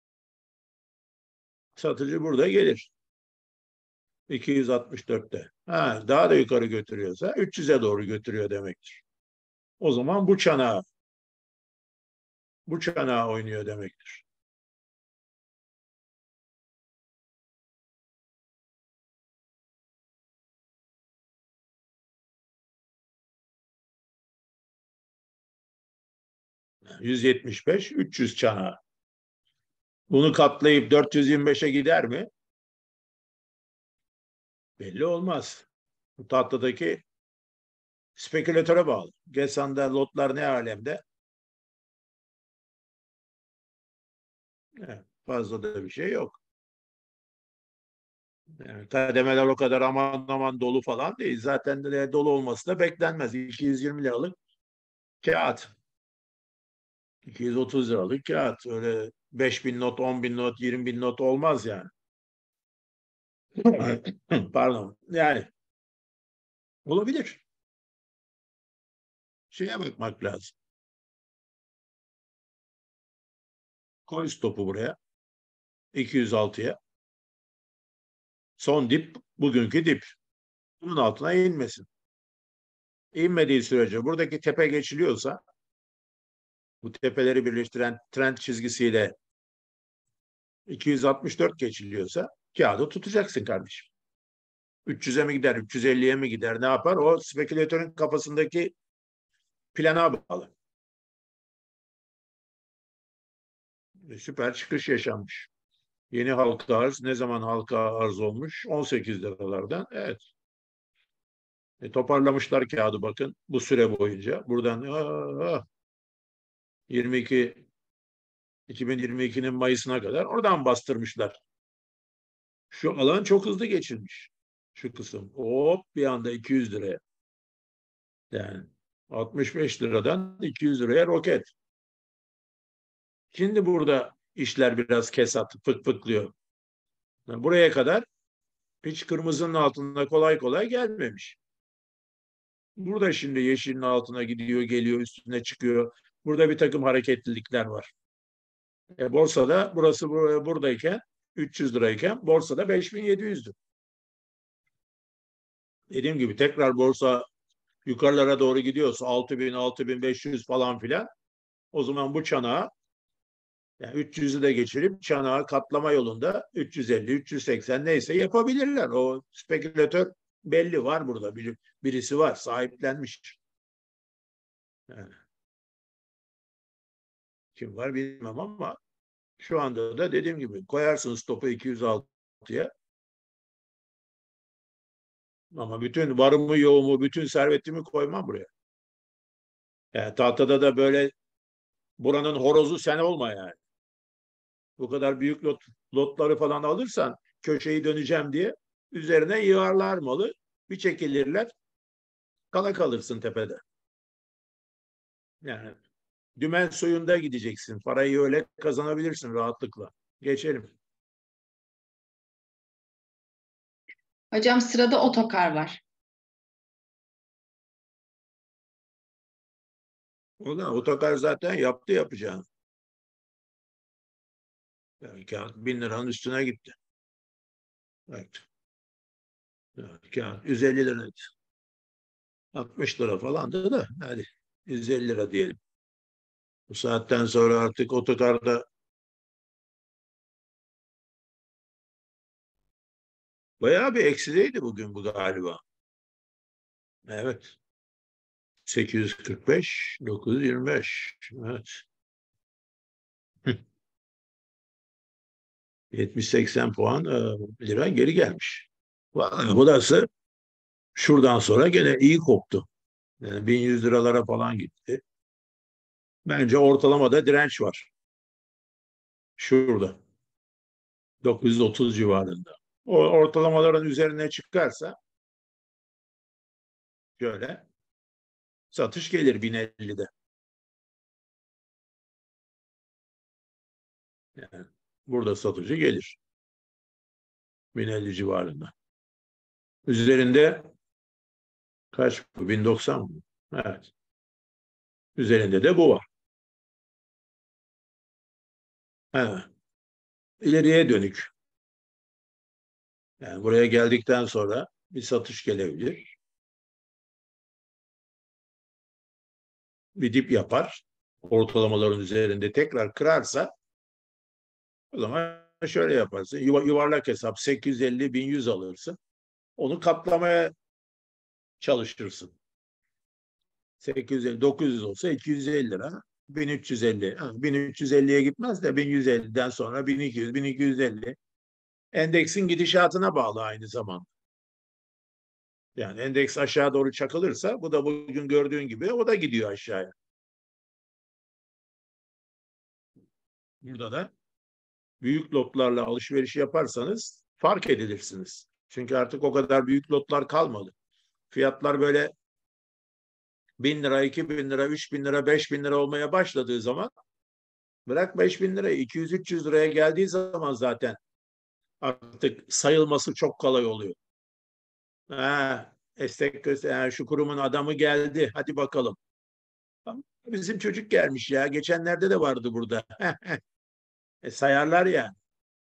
satıcı burada gelir. iki yüz altmış dörtte. Ha, daha da yukarı götürüyorsa üç yüze doğru götürüyor demektir. O zaman bu çanağı, bu çanağı oynuyor demektir. yüz yetmiş beş, üç yüz çanağı. Bunu katlayıp dört yüz yirmi beşe gider mi? Belli olmaz. Bu tahtadaki spekülatöre bağlı. Gesan'da lotlar ne alemde? Evet, fazla da bir şey yok. Yani kademeler o kadar aman aman dolu falan değil. Zaten de dolu olması da beklenmez. iki yüz yirmi liralık kağıt. iki yüz otuz liralık kağıt. Öyle beş bin not, on bin not, yirmi bin not olmaz yani. Pardon. Yani olabilir. Şeye bakmak lazım. Koy stopu buraya. iki yüz altıya. Son dip bugünkü dip. Bunun altına inmesin. İnmediği sürece buradaki tepe geçiliyorsa bu tepeleri birleştiren trend çizgisiyle iki yüz altmış dört geçiliyorsa kağıdı tutacaksın kardeşim. üç yüze mi gider, üç yüz elliye mi gider, ne yapar? O spekülatörün kafasındaki plana bağlı. E, süper çıkış yaşanmış. Yeni halka arz ne zaman halka arz olmuş? on sekiz liralardan. Evet. E, toparlamışlar kağıdı bakın bu süre boyunca. Buradan aa, yirmi iki iki bin yirmi ikinin Mayıs'ına kadar oradan bastırmışlar. Şu alan çok hızlı geçilmiş. Şu kısım. Hop bir anda iki yüz liraya. Yani altmış beş liradan iki yüz liraya roket. Şimdi burada işler biraz kesat, fık fıklıyor. Yani buraya kadar hiç kırmızının altında kolay kolay gelmemiş. Burada şimdi yeşilin altına gidiyor, geliyor, üstüne çıkıyor. Burada bir takım hareketlilikler var. E, borsada burası buradayken üç yüz lirayken borsada beş bin yedi yüzdü. Dediğim gibi tekrar borsa yukarılara doğru gidiyorsa altı bin, altı bin beş yüz falan filan o zaman bu çanağı yani üç yüzü de geçirip çanağı katlama yolunda üç yüz elli, üç yüz seksen neyse yapabilirler. O spekülatör belli var burada. Bir, birisi var, sahiplenmiş. Yani kim var bilmem ama şu anda da dediğim gibi koyarsın stopu iki yüz altıya ama bütün varımı yoğumu, bütün servetimi koymam buraya. Yani tahtada da böyle buranın horozu sen olma yani. Bu kadar büyük lot, lotları falan alırsan köşeyi döneceğim diye üzerine yığarlar malı. Bir çekilirler kala kalırsın tepede. Yani dümen suyunda gideceksin. Parayı öyle kazanabilirsin rahatlıkla. Geçelim. Hocam sırada otokar var. O da otokar zaten yaptı yapacağını. Yani kağıt bin liranın üstüne gitti. Evet. Yani kağıt yüz elli liraydı. altmış lira falandı da hadi yüz elli lira diyelim. Bu saatten sonra artık otokarda bayağı bir eksideydi bugün bu galiba. Evet. sekiz yüz kırk beş, dokuz yüz yirmi beş. Evet. yetmiş seksen puan e, lira geri gelmiş. Burası şuradan sonra gene iyi koptu. Yani bin yüz liralara falan gitti. Bence ortalamada direnç var. Şurada. dokuz yüz otuz civarında. O ortalamaların üzerine çıkarsa şöyle satış gelir bin ellide. Yani burada satıcı gelir bin elli civarında. Üzerinde kaç bu? bin doksan mı? Evet. Üzerinde de bu var. Evet. İleriye dönük. Yani buraya geldikten sonra bir satış gelebilir. Bir dip yapar. Ortalamaların üzerinde tekrar kırarsa o zaman şöyle yaparsın. Yuvarlak hesap sekiz yüz elli bin yüz alırsın. Onu katlamaya çalışırsın. sekiz yüz elli, dokuz yüz olsa iki yüz elli lira. bin üç yüz elli. bin üç yüz elliye gitmez de bin yüz elliden sonra bin iki yüz, bin iki yüz elli. Endeksin gidişatına bağlı aynı zamanda. Yani endeks aşağı doğru çakılırsa bu da bugün gördüğün gibi o da gidiyor aşağıya. Burada da büyük lotlarla alışveriş yaparsanız fark edilirsiniz. Çünkü artık o kadar büyük lotlar kalmadı. Fiyatlar böyle bin lira, iki bin lira, üç bin lira, beş bin lira olmaya başladığı zaman bırak beş bin lirayı iki yüz üç yüz liraya geldiği zaman zaten artık sayılması çok kolay oluyor. Ha, estek göster, şu kurumun adamı geldi. Hadi bakalım. Bizim çocuk gelmiş ya. Geçenlerde de vardı burada. e, sayarlar ya.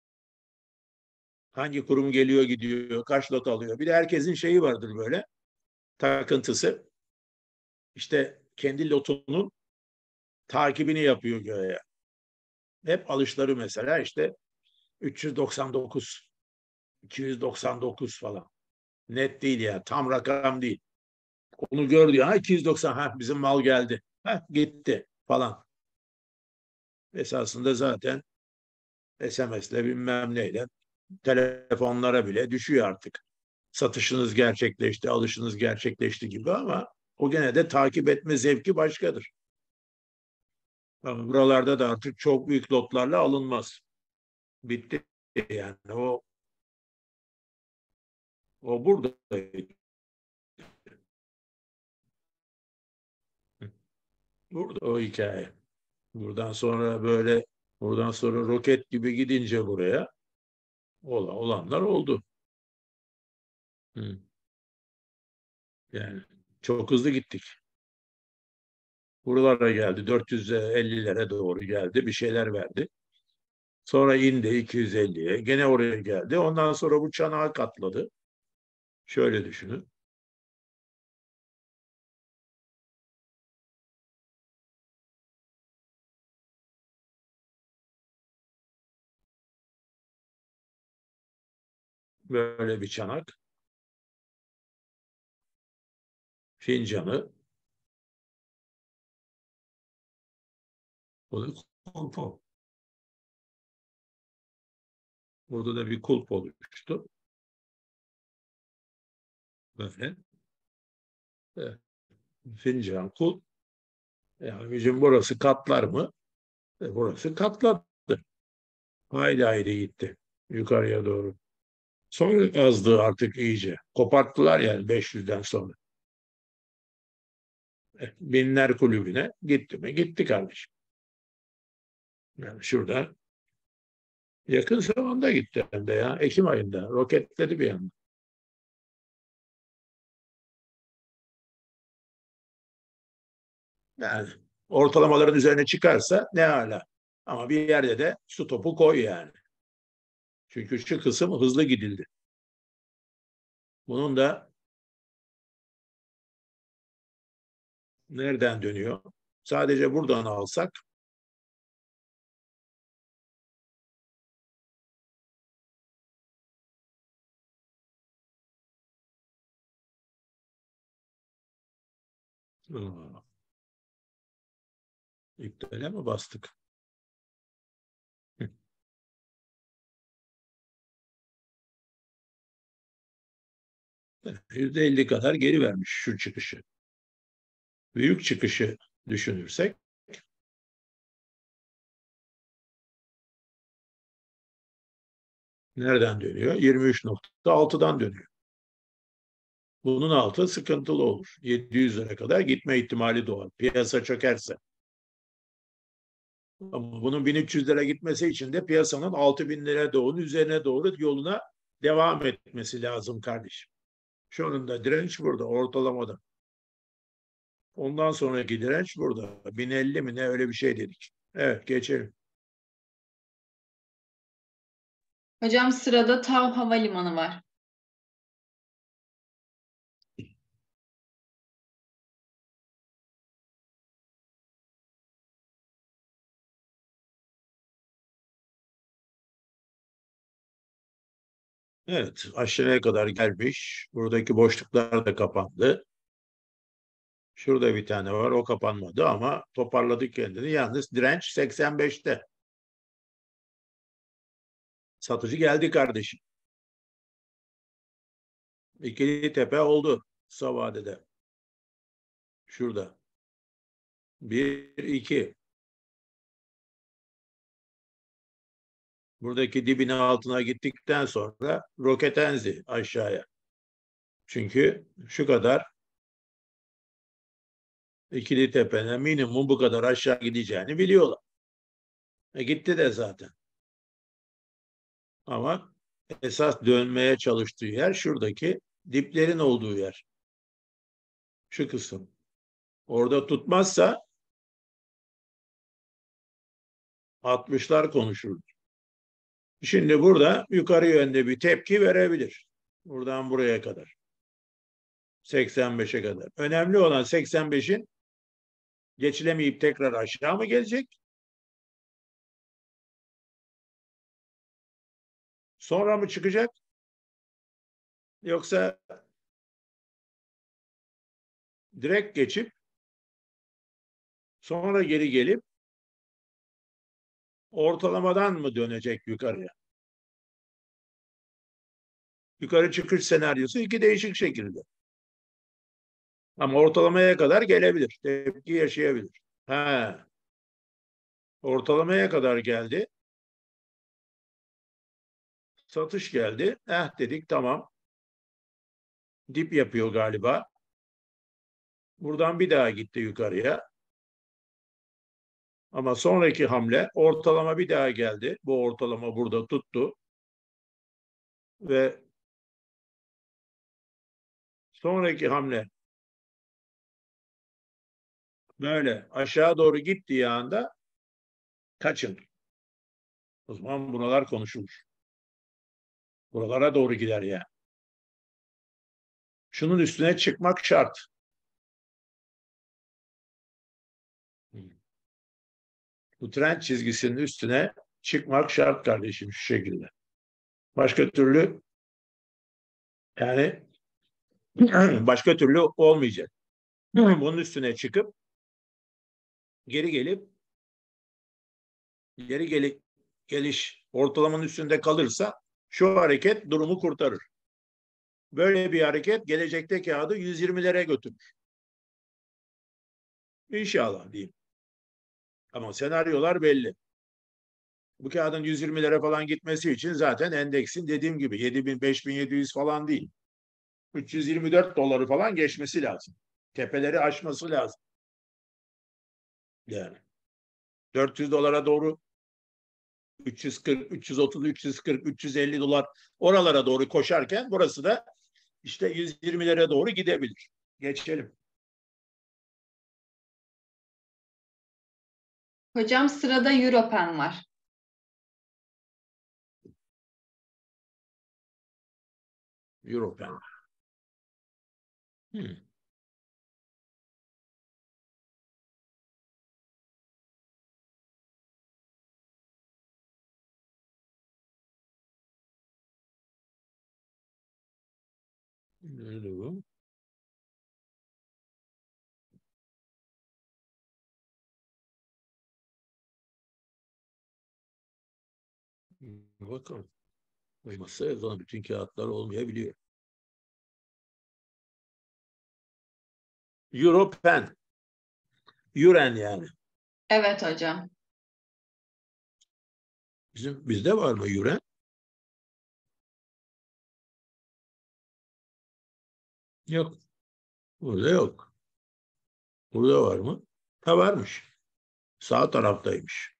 Hangi kurum geliyor gidiyor, kaç lot alıyor. Bir de herkesin şeyi vardır böyle. Takıntısı. İşte kendi lotunun takibini yapıyor göğe. Hep alışları mesela işte üç yüz doksan dokuz, iki yüz doksan dokuz falan. Net değil ya. Tam rakam değil. Onu gör diyor. Ha iki yüz doksan. Ha bizim mal geldi. Ha gitti falan. Esasında zaten S M S'le bilmem neyle telefonlara bile düşüyor artık. Satışınız gerçekleşti, alışınız gerçekleşti gibi ama o gene de takip etme zevki başkadır. Ama buralarda da artık çok büyük lotlarla alınmaz. Bitti yani o o burada. Burada o hikaye. Buradan sonra böyle buradan sonra roket gibi gidince buraya olan, olanlar oldu. Hı. Yani çok hızlı gittik. Buralara geldi. dört yüz ellilere doğru geldi. Bir şeyler verdi. Sonra indi iki yüz elliye. Gene oraya geldi. Ondan sonra bu çanağı katladı. Şöyle düşünün. Böyle bir çanak. Fincanı. Bunu kulp. Burada da bir kulp oluştu. Böyle. Evet. Fincan, kulp. Yani bizim burası katlar mı? E, burası katladı. Hayli hayli gitti. Yukarıya doğru. Sonra azdı artık iyice. Koparttılar yani beş yüzden sonra. E, binler kulübüne gitti mi? Gitti kardeşim. Yani şurada yakın zamanda gitti hem de ya. Ekim ayında roketledi bir anda. Yani ortalamaların üzerine çıkarsa ne hala. Ama bir yerde de su topu koy yani. Çünkü şu kısım hızlı gidildi. Bunun da nereden dönüyor? Sadece buradan alsak ıı, iptale mi bastık? yüzde elli kadar geri vermiş şu çıkışı. Büyük çıkışı düşünürsek nereden dönüyor? yirmi üç nokta altıdan dönüyor. Bunun altı sıkıntılı olur. yedi yüz lira kadar gitme ihtimali doğar. Piyasa çökerse. Ama bunun bin üç yüz lira gitmesi için de piyasanın altı bin lira doğru üzerine doğru yoluna devam etmesi lazım kardeşim. Şu anda direnç burada ortalamada. Ondan sonraki direnç burada. bin elli mi ne öyle bir şey dedik. Evet geçelim. Hocam sırada TAV Havalimanı var. Evet aşağıya kadar gelmiş. Buradaki boşluklar da kapandı. Şurada bir tane var o kapanmadı ama toparladı kendini. Yalnız direnç seksen beşte. Satıcı geldi kardeşim. İkili tepe oldu kısa vadede. Şurada. Bir, iki. Buradaki dibin altına gittikten sonra roket enzi aşağıya. Çünkü şu kadar ikili tepenin minimum bu kadar aşağı gideceğini biliyorlar. E gitti de zaten. Ama esas dönmeye çalıştığı yer şuradaki diplerin olduğu yer. Şu kısım. Orada tutmazsa altmışlar konuşur. Şimdi burada yukarı yönde bir tepki verebilir. Buradan buraya kadar. seksen beşe kadar. Önemli olan seksen beşin geçilemeyip tekrar aşağı mı gelecek? Sonra mı çıkacak? Yoksa direkt geçip sonra geri gelip ortalamadan mı dönecek yukarıya? Yukarı çıkış senaryosu iki değişik şekilde. Ama ortalamaya kadar gelebilir. Tepki yaşayabilir. Ha, ortalamaya kadar geldi. Satış geldi. Eh dedik tamam. Dip yapıyor galiba. Buradan bir daha gitti yukarıya. Ama sonraki hamle ortalama bir daha geldi. Bu ortalama burada tuttu. Ve sonraki hamle böyle aşağı doğru gittiği anda kaçın. O zaman buralar konuşulur. Buralara doğru gider ya. Şunun üstüne çıkmak şart. Bu trend çizgisinin üstüne çıkmak şart kardeşim şu şekilde. Başka türlü yani başka türlü olmayacak. Bunun üstüne çıkıp geri gelip geri gelip geliş ortalamanın üstünde kalırsa şu hareket durumu kurtarır. Böyle bir hareket gelecekte kağıdı yüz yirmilere götürür. İnşallah diyeyim. Ama senaryolar belli. Bu kağıdın yüz yirmilere falan gitmesi için zaten endeksin dediğim gibi yedi bin beş bin yedi yüz falan değil. üç yüz yirmi dört doları falan geçmesi lazım. Tepeleri aşması lazım. Yani dört yüz dolara doğru üç yüz kırk, üç yüz otuz, üç yüz kırk, üç yüz elli dolar oralara doğru koşarken burası da işte yüz yirmilere doğru gidebilir. Geçelim. Hocam sırada Europen var. Europen. Hmm. Nerede bu? Bakalım. Olmazsa o zaman bütün kağıtlar olmayabiliyor. Europen. Euren yani. Evet hocam. Bizim bizde var mı Euren? Yok. Burada yok. Burada var mı? Ha, varmış. Sağ taraftaymış.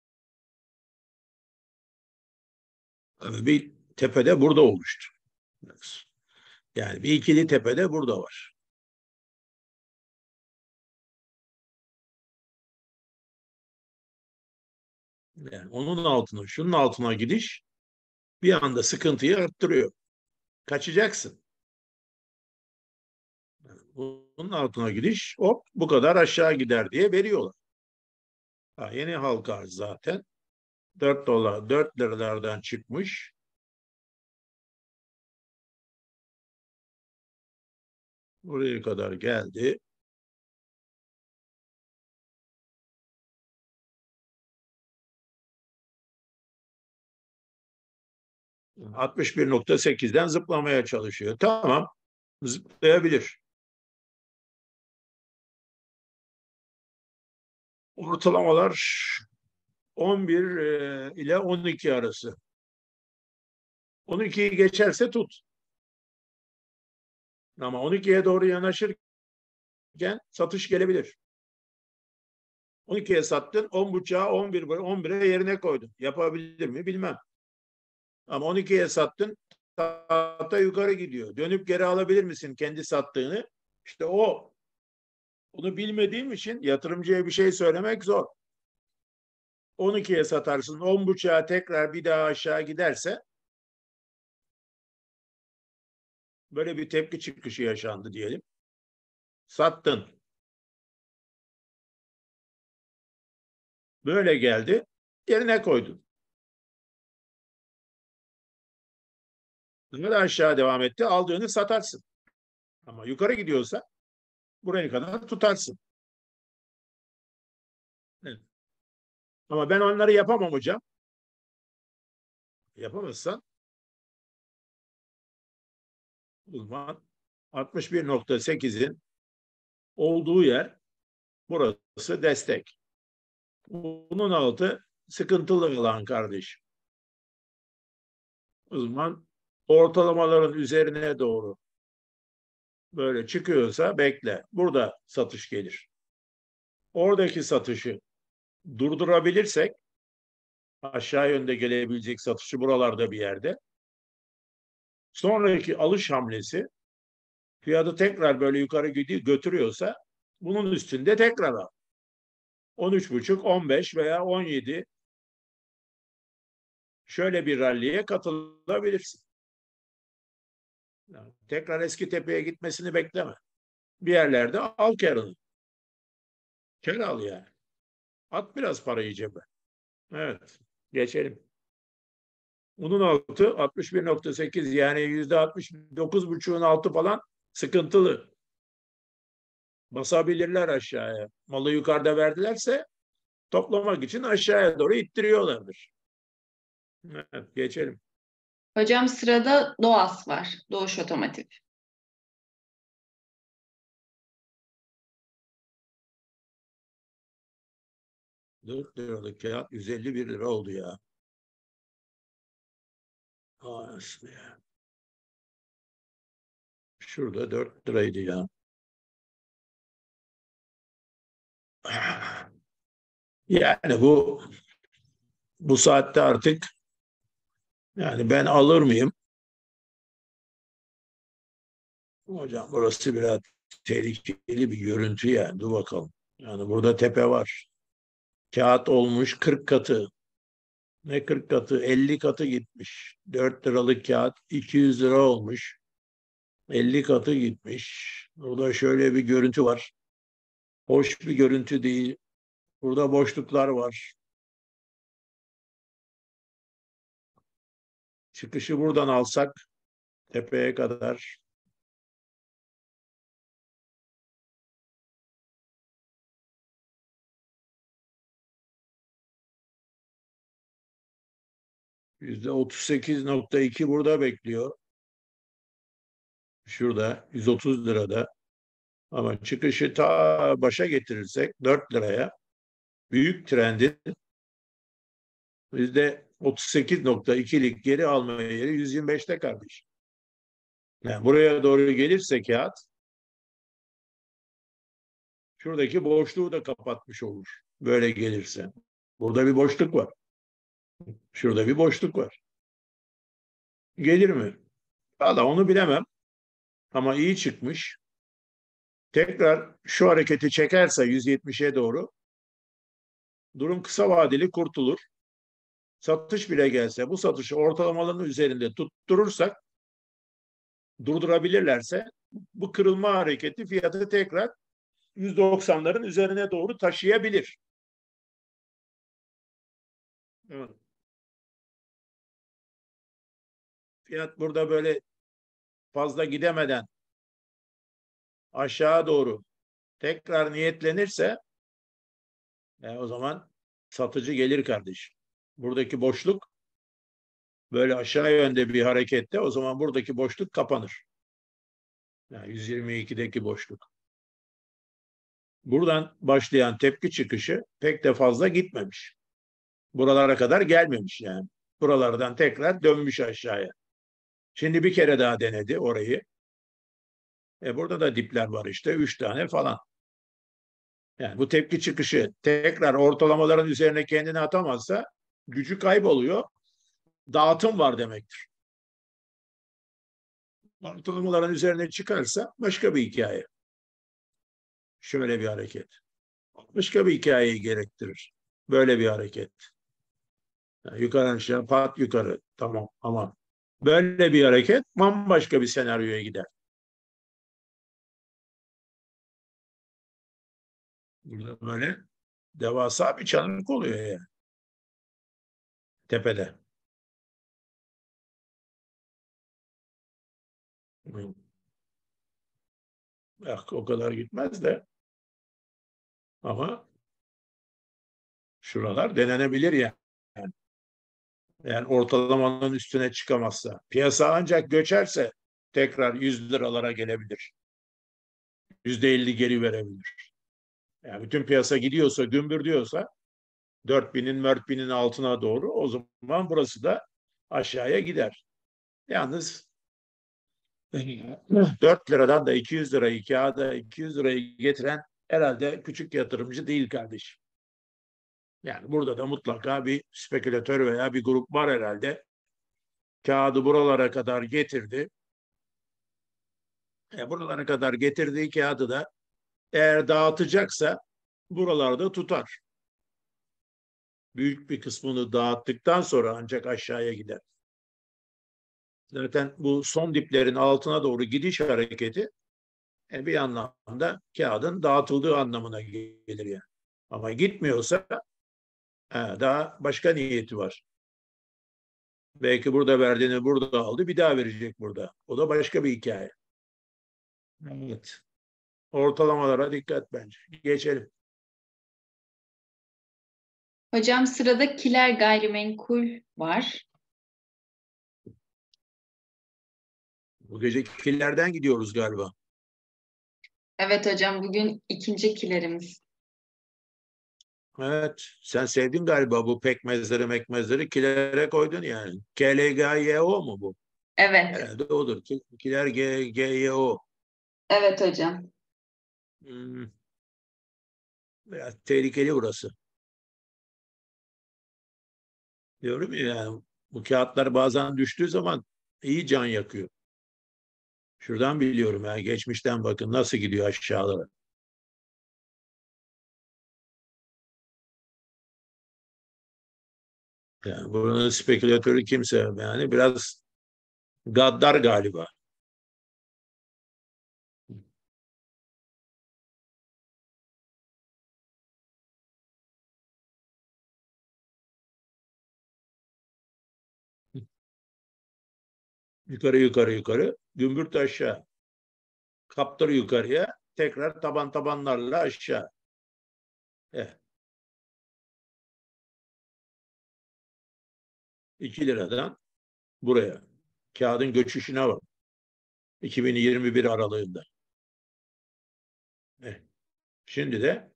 Tabii bir tepede burada oluştu. Yani bir ikili tepede burada var. Yani onun altına, şunun altına gidiş bir anda sıkıntıyı arttırıyor. Kaçacaksın. Bunun altına gidiş hop bu kadar aşağı gider diye veriyorlar. Ha, yeni halka arz zaten dört dolar, dört liralardan çıkmış. Buraya kadar geldi. altmış bir nokta sekizden zıplamaya çalışıyor. Tamam, zıplayabilir. Ortalamalar on bir e, ile on iki arası. on ikiyi geçerse tut. Ama on ikiye doğru yanaşırken satış gelebilir. on ikiye sattın, on buçuğa, on bir, on bire yerine koydun. Yapabilir mi bilmem. Ama on ikiye sattın, tahta yukarı gidiyor. Dönüp geri alabilir misin kendi sattığını? İşte o. Onu bilmediğim için yatırımcıya bir şey söylemek zor. on ikiye satarsın, on buçuğa tekrar bir daha aşağı giderse böyle bir tepki çıkışı yaşandı diyelim. Sattın. Böyle geldi. Yerine koydun. Daha aşağı devam etti. Aldığını satarsın. Ama yukarı gidiyorsa buraya kadar tutarsın. Evet. Ama ben onları yapamam hocam. Yapamazsan o zaman altmış bir nokta sekizin olduğu yer burası destek. Bunun altı sıkıntılı alan kardeşim. O zaman ortalamaların üzerine doğru böyle çıkıyorsa bekle. Burada satış gelir. Oradaki satışı durdurabilirsek aşağı yönde gelebilecek satışı buralarda bir yerde. Sonraki alış hamlesi fiyatı tekrar böyle yukarı gidiyor, götürüyorsa bunun üstünde tekrar al. on üç buçuk, on beş veya on yedi şöyle bir ralliye katılabilirsin. Yani tekrar eski tepeye gitmesini bekleme. Bir yerlerde al karını. Kar al yani. At biraz parayı cebe. Evet. Geçelim. Bunun altı altmış bir nokta sekiz yani yüzde altmış dokuz buçuğun altı falan sıkıntılı. Basabilirler aşağıya. Malı yukarıda verdilerse toplamak için aşağıya doğru ittiriyorlardır. Evet, geçelim. Hocam sırada Doğas var. Doğuş Otomotiv. dört liralık kağıt yüz elli bir lira oldu ya. Aa, ya. Şurada dört liraydı ya. Yani bu bu saatte artık yani ben alır mıyım? Hocam burası biraz tehlikeli bir görüntü yani. Dur bakalım. Yani burada tepe var. Kağıt olmuş kırk katı. Ne kırk katı? elli katı gitmiş. dört liralık kağıt iki yüz lira olmuş. elli katı gitmiş. Burada şöyle bir görüntü var. Hoş bir görüntü değil. Burada boşluklar var. Çıkışı buradan alsak tepeye kadar yüzde otuz sekiz nokta iki burada bekliyor. Şurada yüz otuz lirada. Ama çıkışı ta başa getirirsek dört liraya büyük trendin yüzde otuz sekiz nokta ikilik geri alma yeri yüz yirmi beşte kardeşim. Yani buraya doğru gelirse kağıt şuradaki boşluğu da kapatmış olur. Böyle gelirse. Burada bir boşluk var. Şurada bir boşluk var. Gelir mi? Valla onu bilemem. Ama iyi çıkmış. Tekrar şu hareketi çekerse yüz yetmişe doğru durum kısa vadeli kurtulur. Satış bile gelse bu satışı ortalamaların üzerinde tutturursak durdurabilirlerse bu kırılma hareketi fiyatı tekrar yüz doksanların üzerine doğru taşıyabilir. Evet. Fiyat burada böyle fazla gidemeden aşağı doğru tekrar niyetlenirse e, o zaman satıcı gelir kardeşim. Buradaki boşluk böyle aşağı yönde bir harekette o zaman buradaki boşluk kapanır. Yani yüz yirmi ikideki boşluk. Buradan başlayan tepki çıkışı pek de fazla gitmemiş. Buralara kadar gelmemiş yani. Buralardan tekrar dönmüş aşağıya. Şimdi bir kere daha denedi orayı. E burada da dipler var işte. Üç tane falan. Yani bu tepki çıkışı tekrar ortalamaların üzerine kendini atamazsa gücü kayboluyor. Dağıtım var demektir. Ortalamaların üzerine çıkarsa başka bir hikaye. Şöyle bir hareket. Başka bir hikayeyi gerektirir. Böyle bir hareket. Yani yukarı aşağı pat yukarı. Tamam ama böyle bir hareket bambaşka bir senaryoya gider. Burada böyle devasa bir çanırlık oluyor yani. Tepede. Yok, o kadar gitmez de ama şuralar denenebilir yani. Yani ortalamanın üstüne çıkamazsa. Piyasa ancak göçerse tekrar yüz liralara gelebilir. yüzde elli geri verebilir. Yani bütün piyasa gidiyorsa, gümbür diyorsa dört binin, dört binin altına doğru o zaman burası da aşağıya gider. Yalnız dört liradan da iki yüz lirayı kağıda iki yüz lirayı getiren herhalde küçük yatırımcı değil kardeşim. Yani burada da mutlaka bir spekülatör veya bir grup var herhalde. Kağıdı buralara kadar getirdi. E, buralara kadar getirdiği kağıdı da eğer dağıtacaksa buralarda tutar. Büyük bir kısmını dağıttıktan sonra ancak aşağıya gider. Zaten bu son diplerin altına doğru gidiş hareketi e, bir anlamda kağıdın dağıtıldığı anlamına gelir yani. Ama gitmiyorsa e, daha başka niyeti var. Belki burada verdiğini burada aldı, bir daha verecek burada. O da başka bir hikaye. Evet. Ortalamalara dikkat bence. Geçelim. Hocam sırada Kiler Gayrimenkul var. Bu gece killerden gidiyoruz galiba. Evet hocam, bugün ikinci kilerimiz. Evet. Sen sevdin galiba bu pekmezleri mekmezleri kilere koydun yani. K L G Y O mu bu? Evet. Herhalde odur. Kiler G, G Y O. Evet hocam. Hmm, biraz tehlikeli burası. Diyorum ya yani, bu kağıtlar bazen düştüğü zaman iyi can yakıyor. Şuradan biliyorum yani geçmişten bakın nasıl gidiyor aşağılara. Yani buranın spekülatörü kimse yani biraz gaddar galiba. Yukarı yukarı yukarı gümbürt aşağı. Kaptır yukarıya tekrar taban tabanlarla aşağı. Eh, iki liradan buraya. Kağıdın göçüşüne bak. iki bin yirmi bir aralığında. Evet. Şimdi de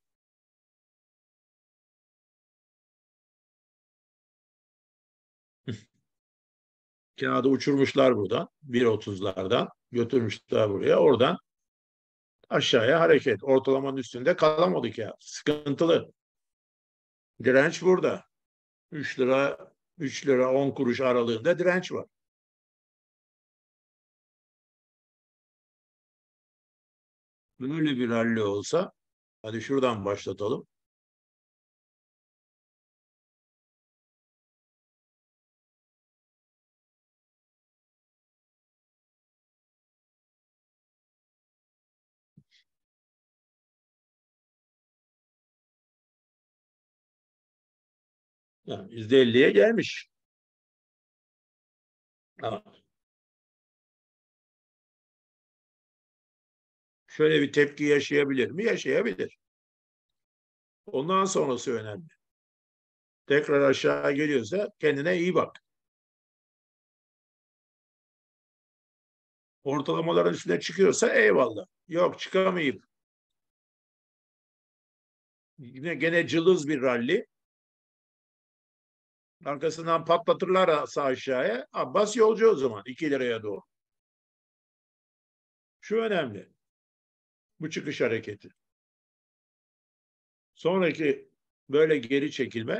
kağıdı uçurmuşlar buradan. bir otuzlardan götürmüşler buraya. Oradan aşağıya hareket. Ortalamanın üstünde kalamadık ya. Sıkıntılı. Direnç burada. üç lira üç lira on kuruş aralığında direnç var. Böyle bir rally olsa, hadi şuradan başlatalım. Yani yüzde elliye gelmiş. Ha, şöyle bir tepki yaşayabilir mi? Yaşayabilir. Ondan sonrası önemli. Tekrar aşağı geliyorsa kendine iyi bak. Ortalamaların üstüne çıkıyorsa eyvallah. Yok, çıkamayıp yine gene cılız bir ralli. Arkasından patlatırlar aşağıya. Abbas yolcu o zaman iki liraya doğru. Şu önemli. Bu çıkış hareketi. Sonraki böyle geri çekilme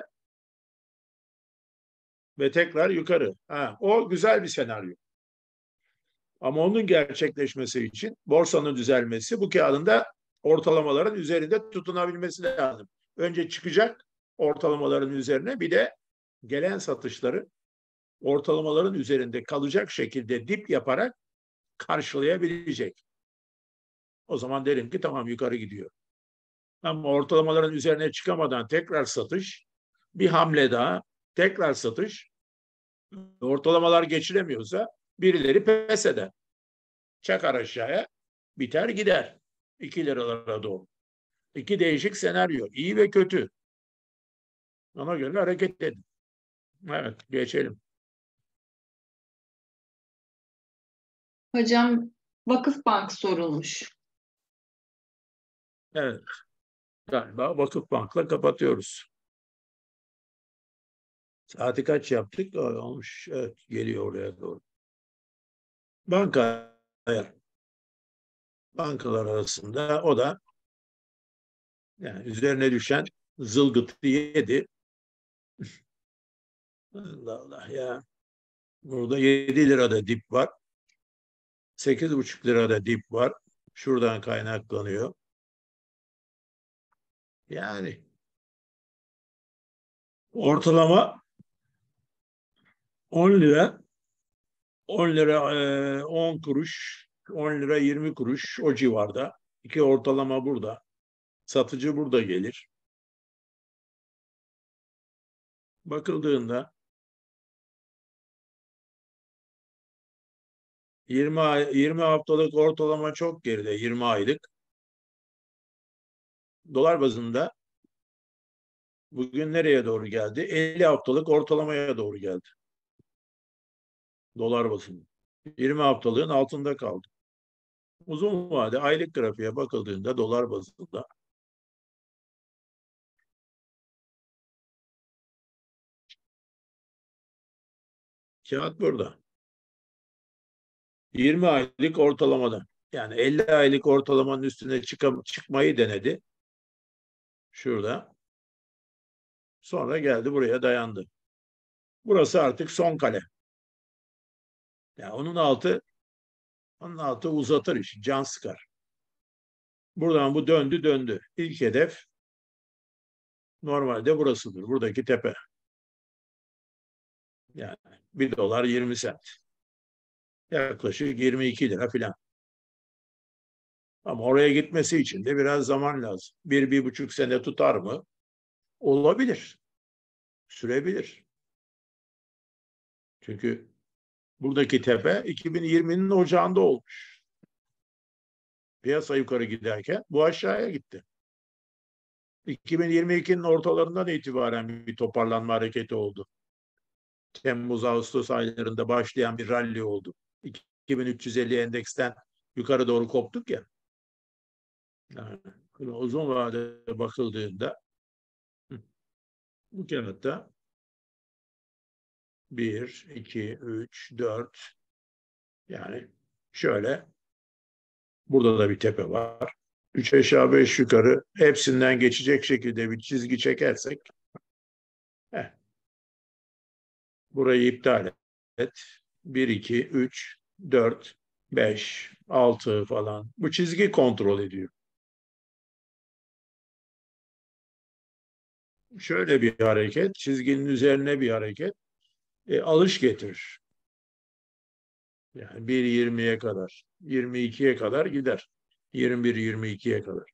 ve tekrar yukarı. Ha, o güzel bir senaryo. Ama onun gerçekleşmesi için borsanın düzelmesi bu kağıdın da ortalamaların üzerinde tutunabilmesi lazım. Önce çıkacak ortalamaların üzerine, bir de gelen satışları ortalamaların üzerinde kalacak şekilde dip yaparak karşılayabilecek. O zaman derim ki tamam, yukarı gidiyor. Ama ortalamaların üzerine çıkamadan tekrar satış, bir hamle daha, tekrar satış, ortalamalar geçiremiyorsa birileri pes eder. Çakar aşağıya, biter gider. iki liralara doğru. İki değişik senaryo. İyi ve kötü. Ona göre hareket edin. Evet, geçelim. Hocam Vakıfbank sorulmuş. Evet, galiba Vakıfbank'la kapatıyoruz. Saati kaç yaptık? Olmuş. Evet, geliyor oraya doğru. Banka, bankalar arasında o da yani üzerine düşen zılgıtı yedi. Allah Allah ya. Burada yedi lirada dip var. sekiz buçuk lirada dip var. Şuradan kaynaklanıyor. Yani ortalama on lira, on lira e, on kuruş, on lira yirmi kuruş o civarda. İki ortalama burada. Satıcı burada gelir. Bakıldığında yirmi ay, yirmi haftalık ortalama çok geride, yirmi aylık. Dolar bazında bugün nereye doğru geldi? elli haftalık ortalamaya doğru geldi. Dolar bazında. yirmi haftalığın altında kaldı. Uzun vade aylık grafiğe bakıldığında dolar bazında kağıt burada. yirmi aylık ortalamada. Yani elli aylık ortalamanın üstüne çıkam çıkmayı denedi. Şurada. Sonra geldi buraya dayandı. Burası artık son kale. Yani onun altı onun altı uzatır işi. Can sıkar. Buradan bu döndü döndü. İlk hedef normalde burasıdır. Buradaki tepe. Yani bir dolar yirmi sent. Yaklaşık yirmi iki lira filan. Ama oraya gitmesi için de biraz zaman lazım. Bir, bir buçuk sene tutar mı? Olabilir. Sürebilir. Çünkü buradaki tepe iki bin yirminin ocağında olmuş. Piyasa yukarı giderken bu aşağıya gitti. iki bin yirmi ikinin ortalarından itibaren bir toparlanma hareketi oldu. Temmuz-Ağustos aylarında başlayan bir rally oldu. iki bin üç yüz elli endeksten yukarı doğru koptuk ya. Yani uzun vadede bakıldığında bu kağıtta bir, iki, üç, dört, yani şöyle burada da bir tepe var. Üç aşağı beş yukarı hepsinden geçecek şekilde bir çizgi çekersek heh, burayı iptal et. bir, iki, üç, dört, beş, altı falan. Bu çizgi kontrol ediyor. Şöyle bir hareket, çizginin üzerine bir hareket e, alış getirir. Yani bir yirmiye kadar, yirmi ikiye kadar gider. yirmi bir yirmi ikiye kadar.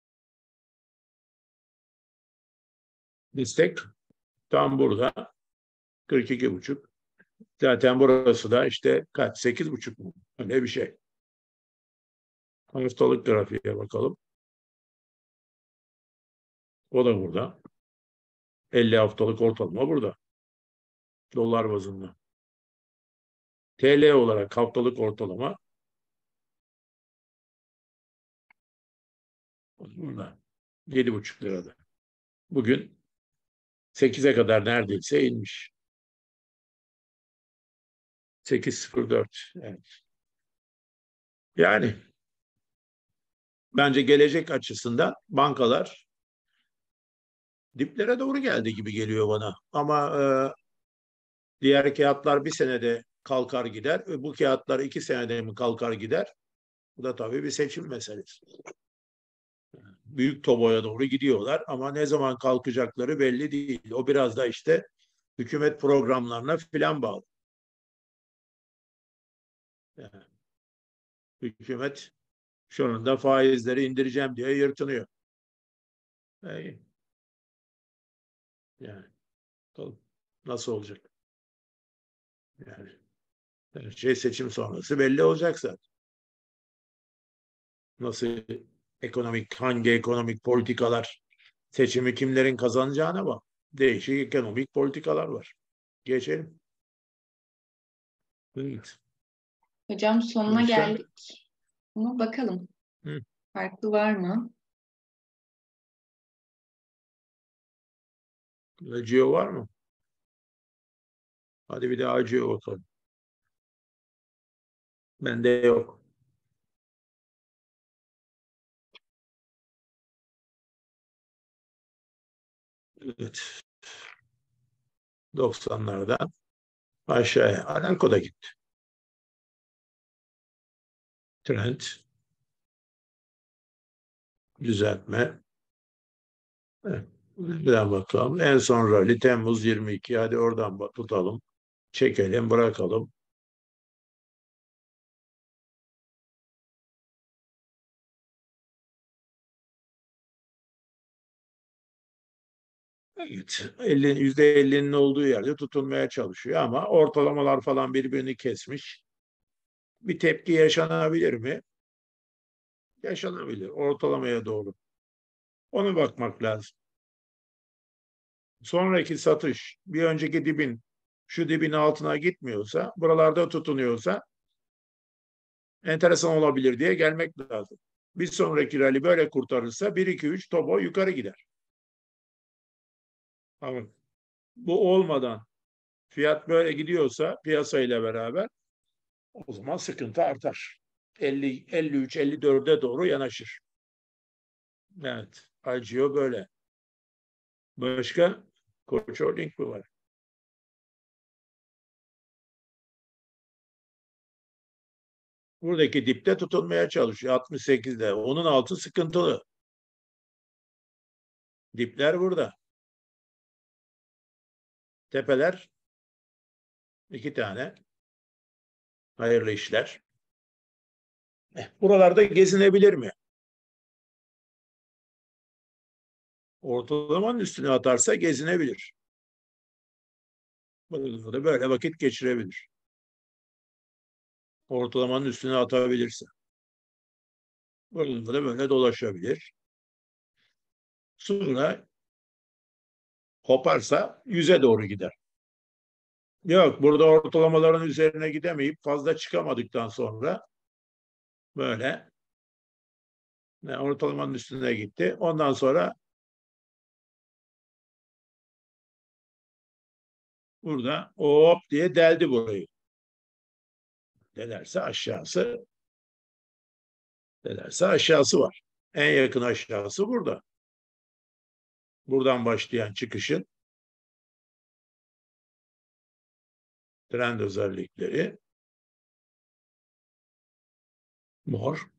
Destek tam burada kırk iki buçuk. Zaten burası da işte kaç? sekiz buçuk mu? Öyle bir şey. Haftalık grafiğe bakalım. O da burada. elli haftalık ortalama burada. Dolar bazında. T L olarak haftalık ortalama burada. yedi buçuk lirada. Bugün sekize kadar neredeyse inmiş. sekiz virgül sıfır dört. Evet. Yani bence gelecek açısından bankalar diplere doğru geldi gibi geliyor bana. Ama e, diğer kağıtlar bir senede kalkar gider. E, bu kağıtlar iki senede mi kalkar gider? Bu da tabii bir seçim meselesi. Büyük toboya doğru gidiyorlar ama ne zaman kalkacakları belli değil. O biraz da işte hükümet programlarına filan bağlı. Yani hükümet şu anda faizleri indireceğim diye yırtınıyor. Yani, yani nasıl olacak? Yani her şey seçim sonrası belli olacak zaten. Nasıl ekonomik, hangi ekonomik politikalar seçimi kimlerin kazanacağına bak. Değişik ekonomik politikalar var. Geçelim. Evet. Hocam sonuna Başka? geldik. Ama bakalım. Hı. Farklı var mı? Acıyor var mı? Hadi bir de acıyor bakalım. Bende yok. Evet. doksanlardan aşağıya. Alanko da gitti. Trend, düzeltme. Evet. Bir daha bakalım. En son rally Temmuz yirmi iki. Hadi oradan bak, tutalım. Çekelim, bırakalım. Evet. elli, yüzde ellinin olduğu yerde tutunmaya çalışıyor ama ortalamalar falan birbirini kesmiş. Bir tepki yaşanabilir mi? Yaşanabilir. Ortalamaya doğru. Ona bakmak lazım. Sonraki satış bir önceki dibin şu dibin altına gitmiyorsa, buralarda tutunuyorsa enteresan olabilir diye gelmek lazım. Bir sonraki rally böyle kurtarırsa bir iki üç topo yukarı gider. Ama bu olmadan fiyat böyle gidiyorsa piyasayla beraber o zaman sıkıntı artar. elli, elli üç, elli dörde doğru yanaşır. Evet. Acıyor böyle. Başka? Koç Holding mi var? Buradaki dipte tutunmaya çalışıyor. altmış sekizde. Onun altı sıkıntılı. Dipler burada. Tepeler iki tane. Hayırlı işler. Eh, buralarda gezinebilir mi? Ortalamanın üstüne atarsa gezinebilir. Burada böyle vakit geçirebilir. Ortalamanın üstüne atabilirse. Burada da böyle dolaşabilir. Sonra koparsa yüze doğru gider. Yok, burada ortalamaların üzerine gidemeyip fazla çıkamadıktan sonra böyle Yani ortalamanın üstüne gitti. Ondan sonra burada hop diye deldi burayı. Delerse aşağısı delerse aşağısı var. En yakın aşağısı burada. Buradan başlayan çıkışın trend özellikleri mor.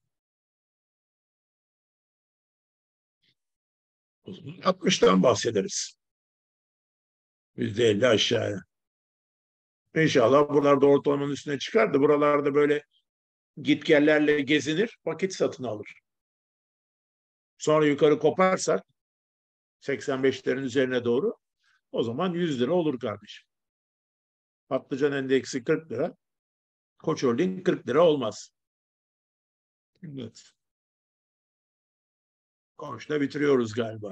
O zaman altmıştan bahsederiz. yüzde elli aşağıya. İnşallah buralarda ortalamanın üstüne çıkar da buralarda böyle gitgellerle gezinir, vakit satın alır. Sonra yukarı koparsak seksen beşlerin üzerine doğru o zaman yüz lira olur kardeşim. Patlıcan endeksi kırk lira. Koç Holding kırk lira olmaz. Evet. Koç'ta bitiriyoruz galiba.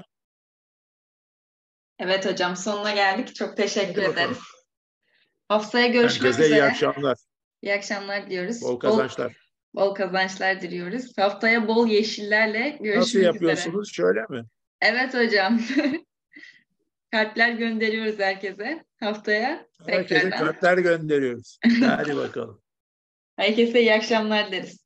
Evet hocam, sonuna geldik. Çok teşekkür Hadi bakalım. ederiz. Haftaya görüşmek Herkese üzere. iyi akşamlar. İyi akşamlar diliyoruz. Bol kazançlar. Bol, bol kazançlar diliyoruz. Haftaya bol yeşillerle görüşmek Nasıl üzere. yapıyorsunuz? Şöyle mi? Evet hocam. Kalpler gönderiyoruz herkese. Haftaya Herkese tekrardan. kalpler gönderiyoruz. Hadi bakalım. Herkese iyi akşamlar deriz.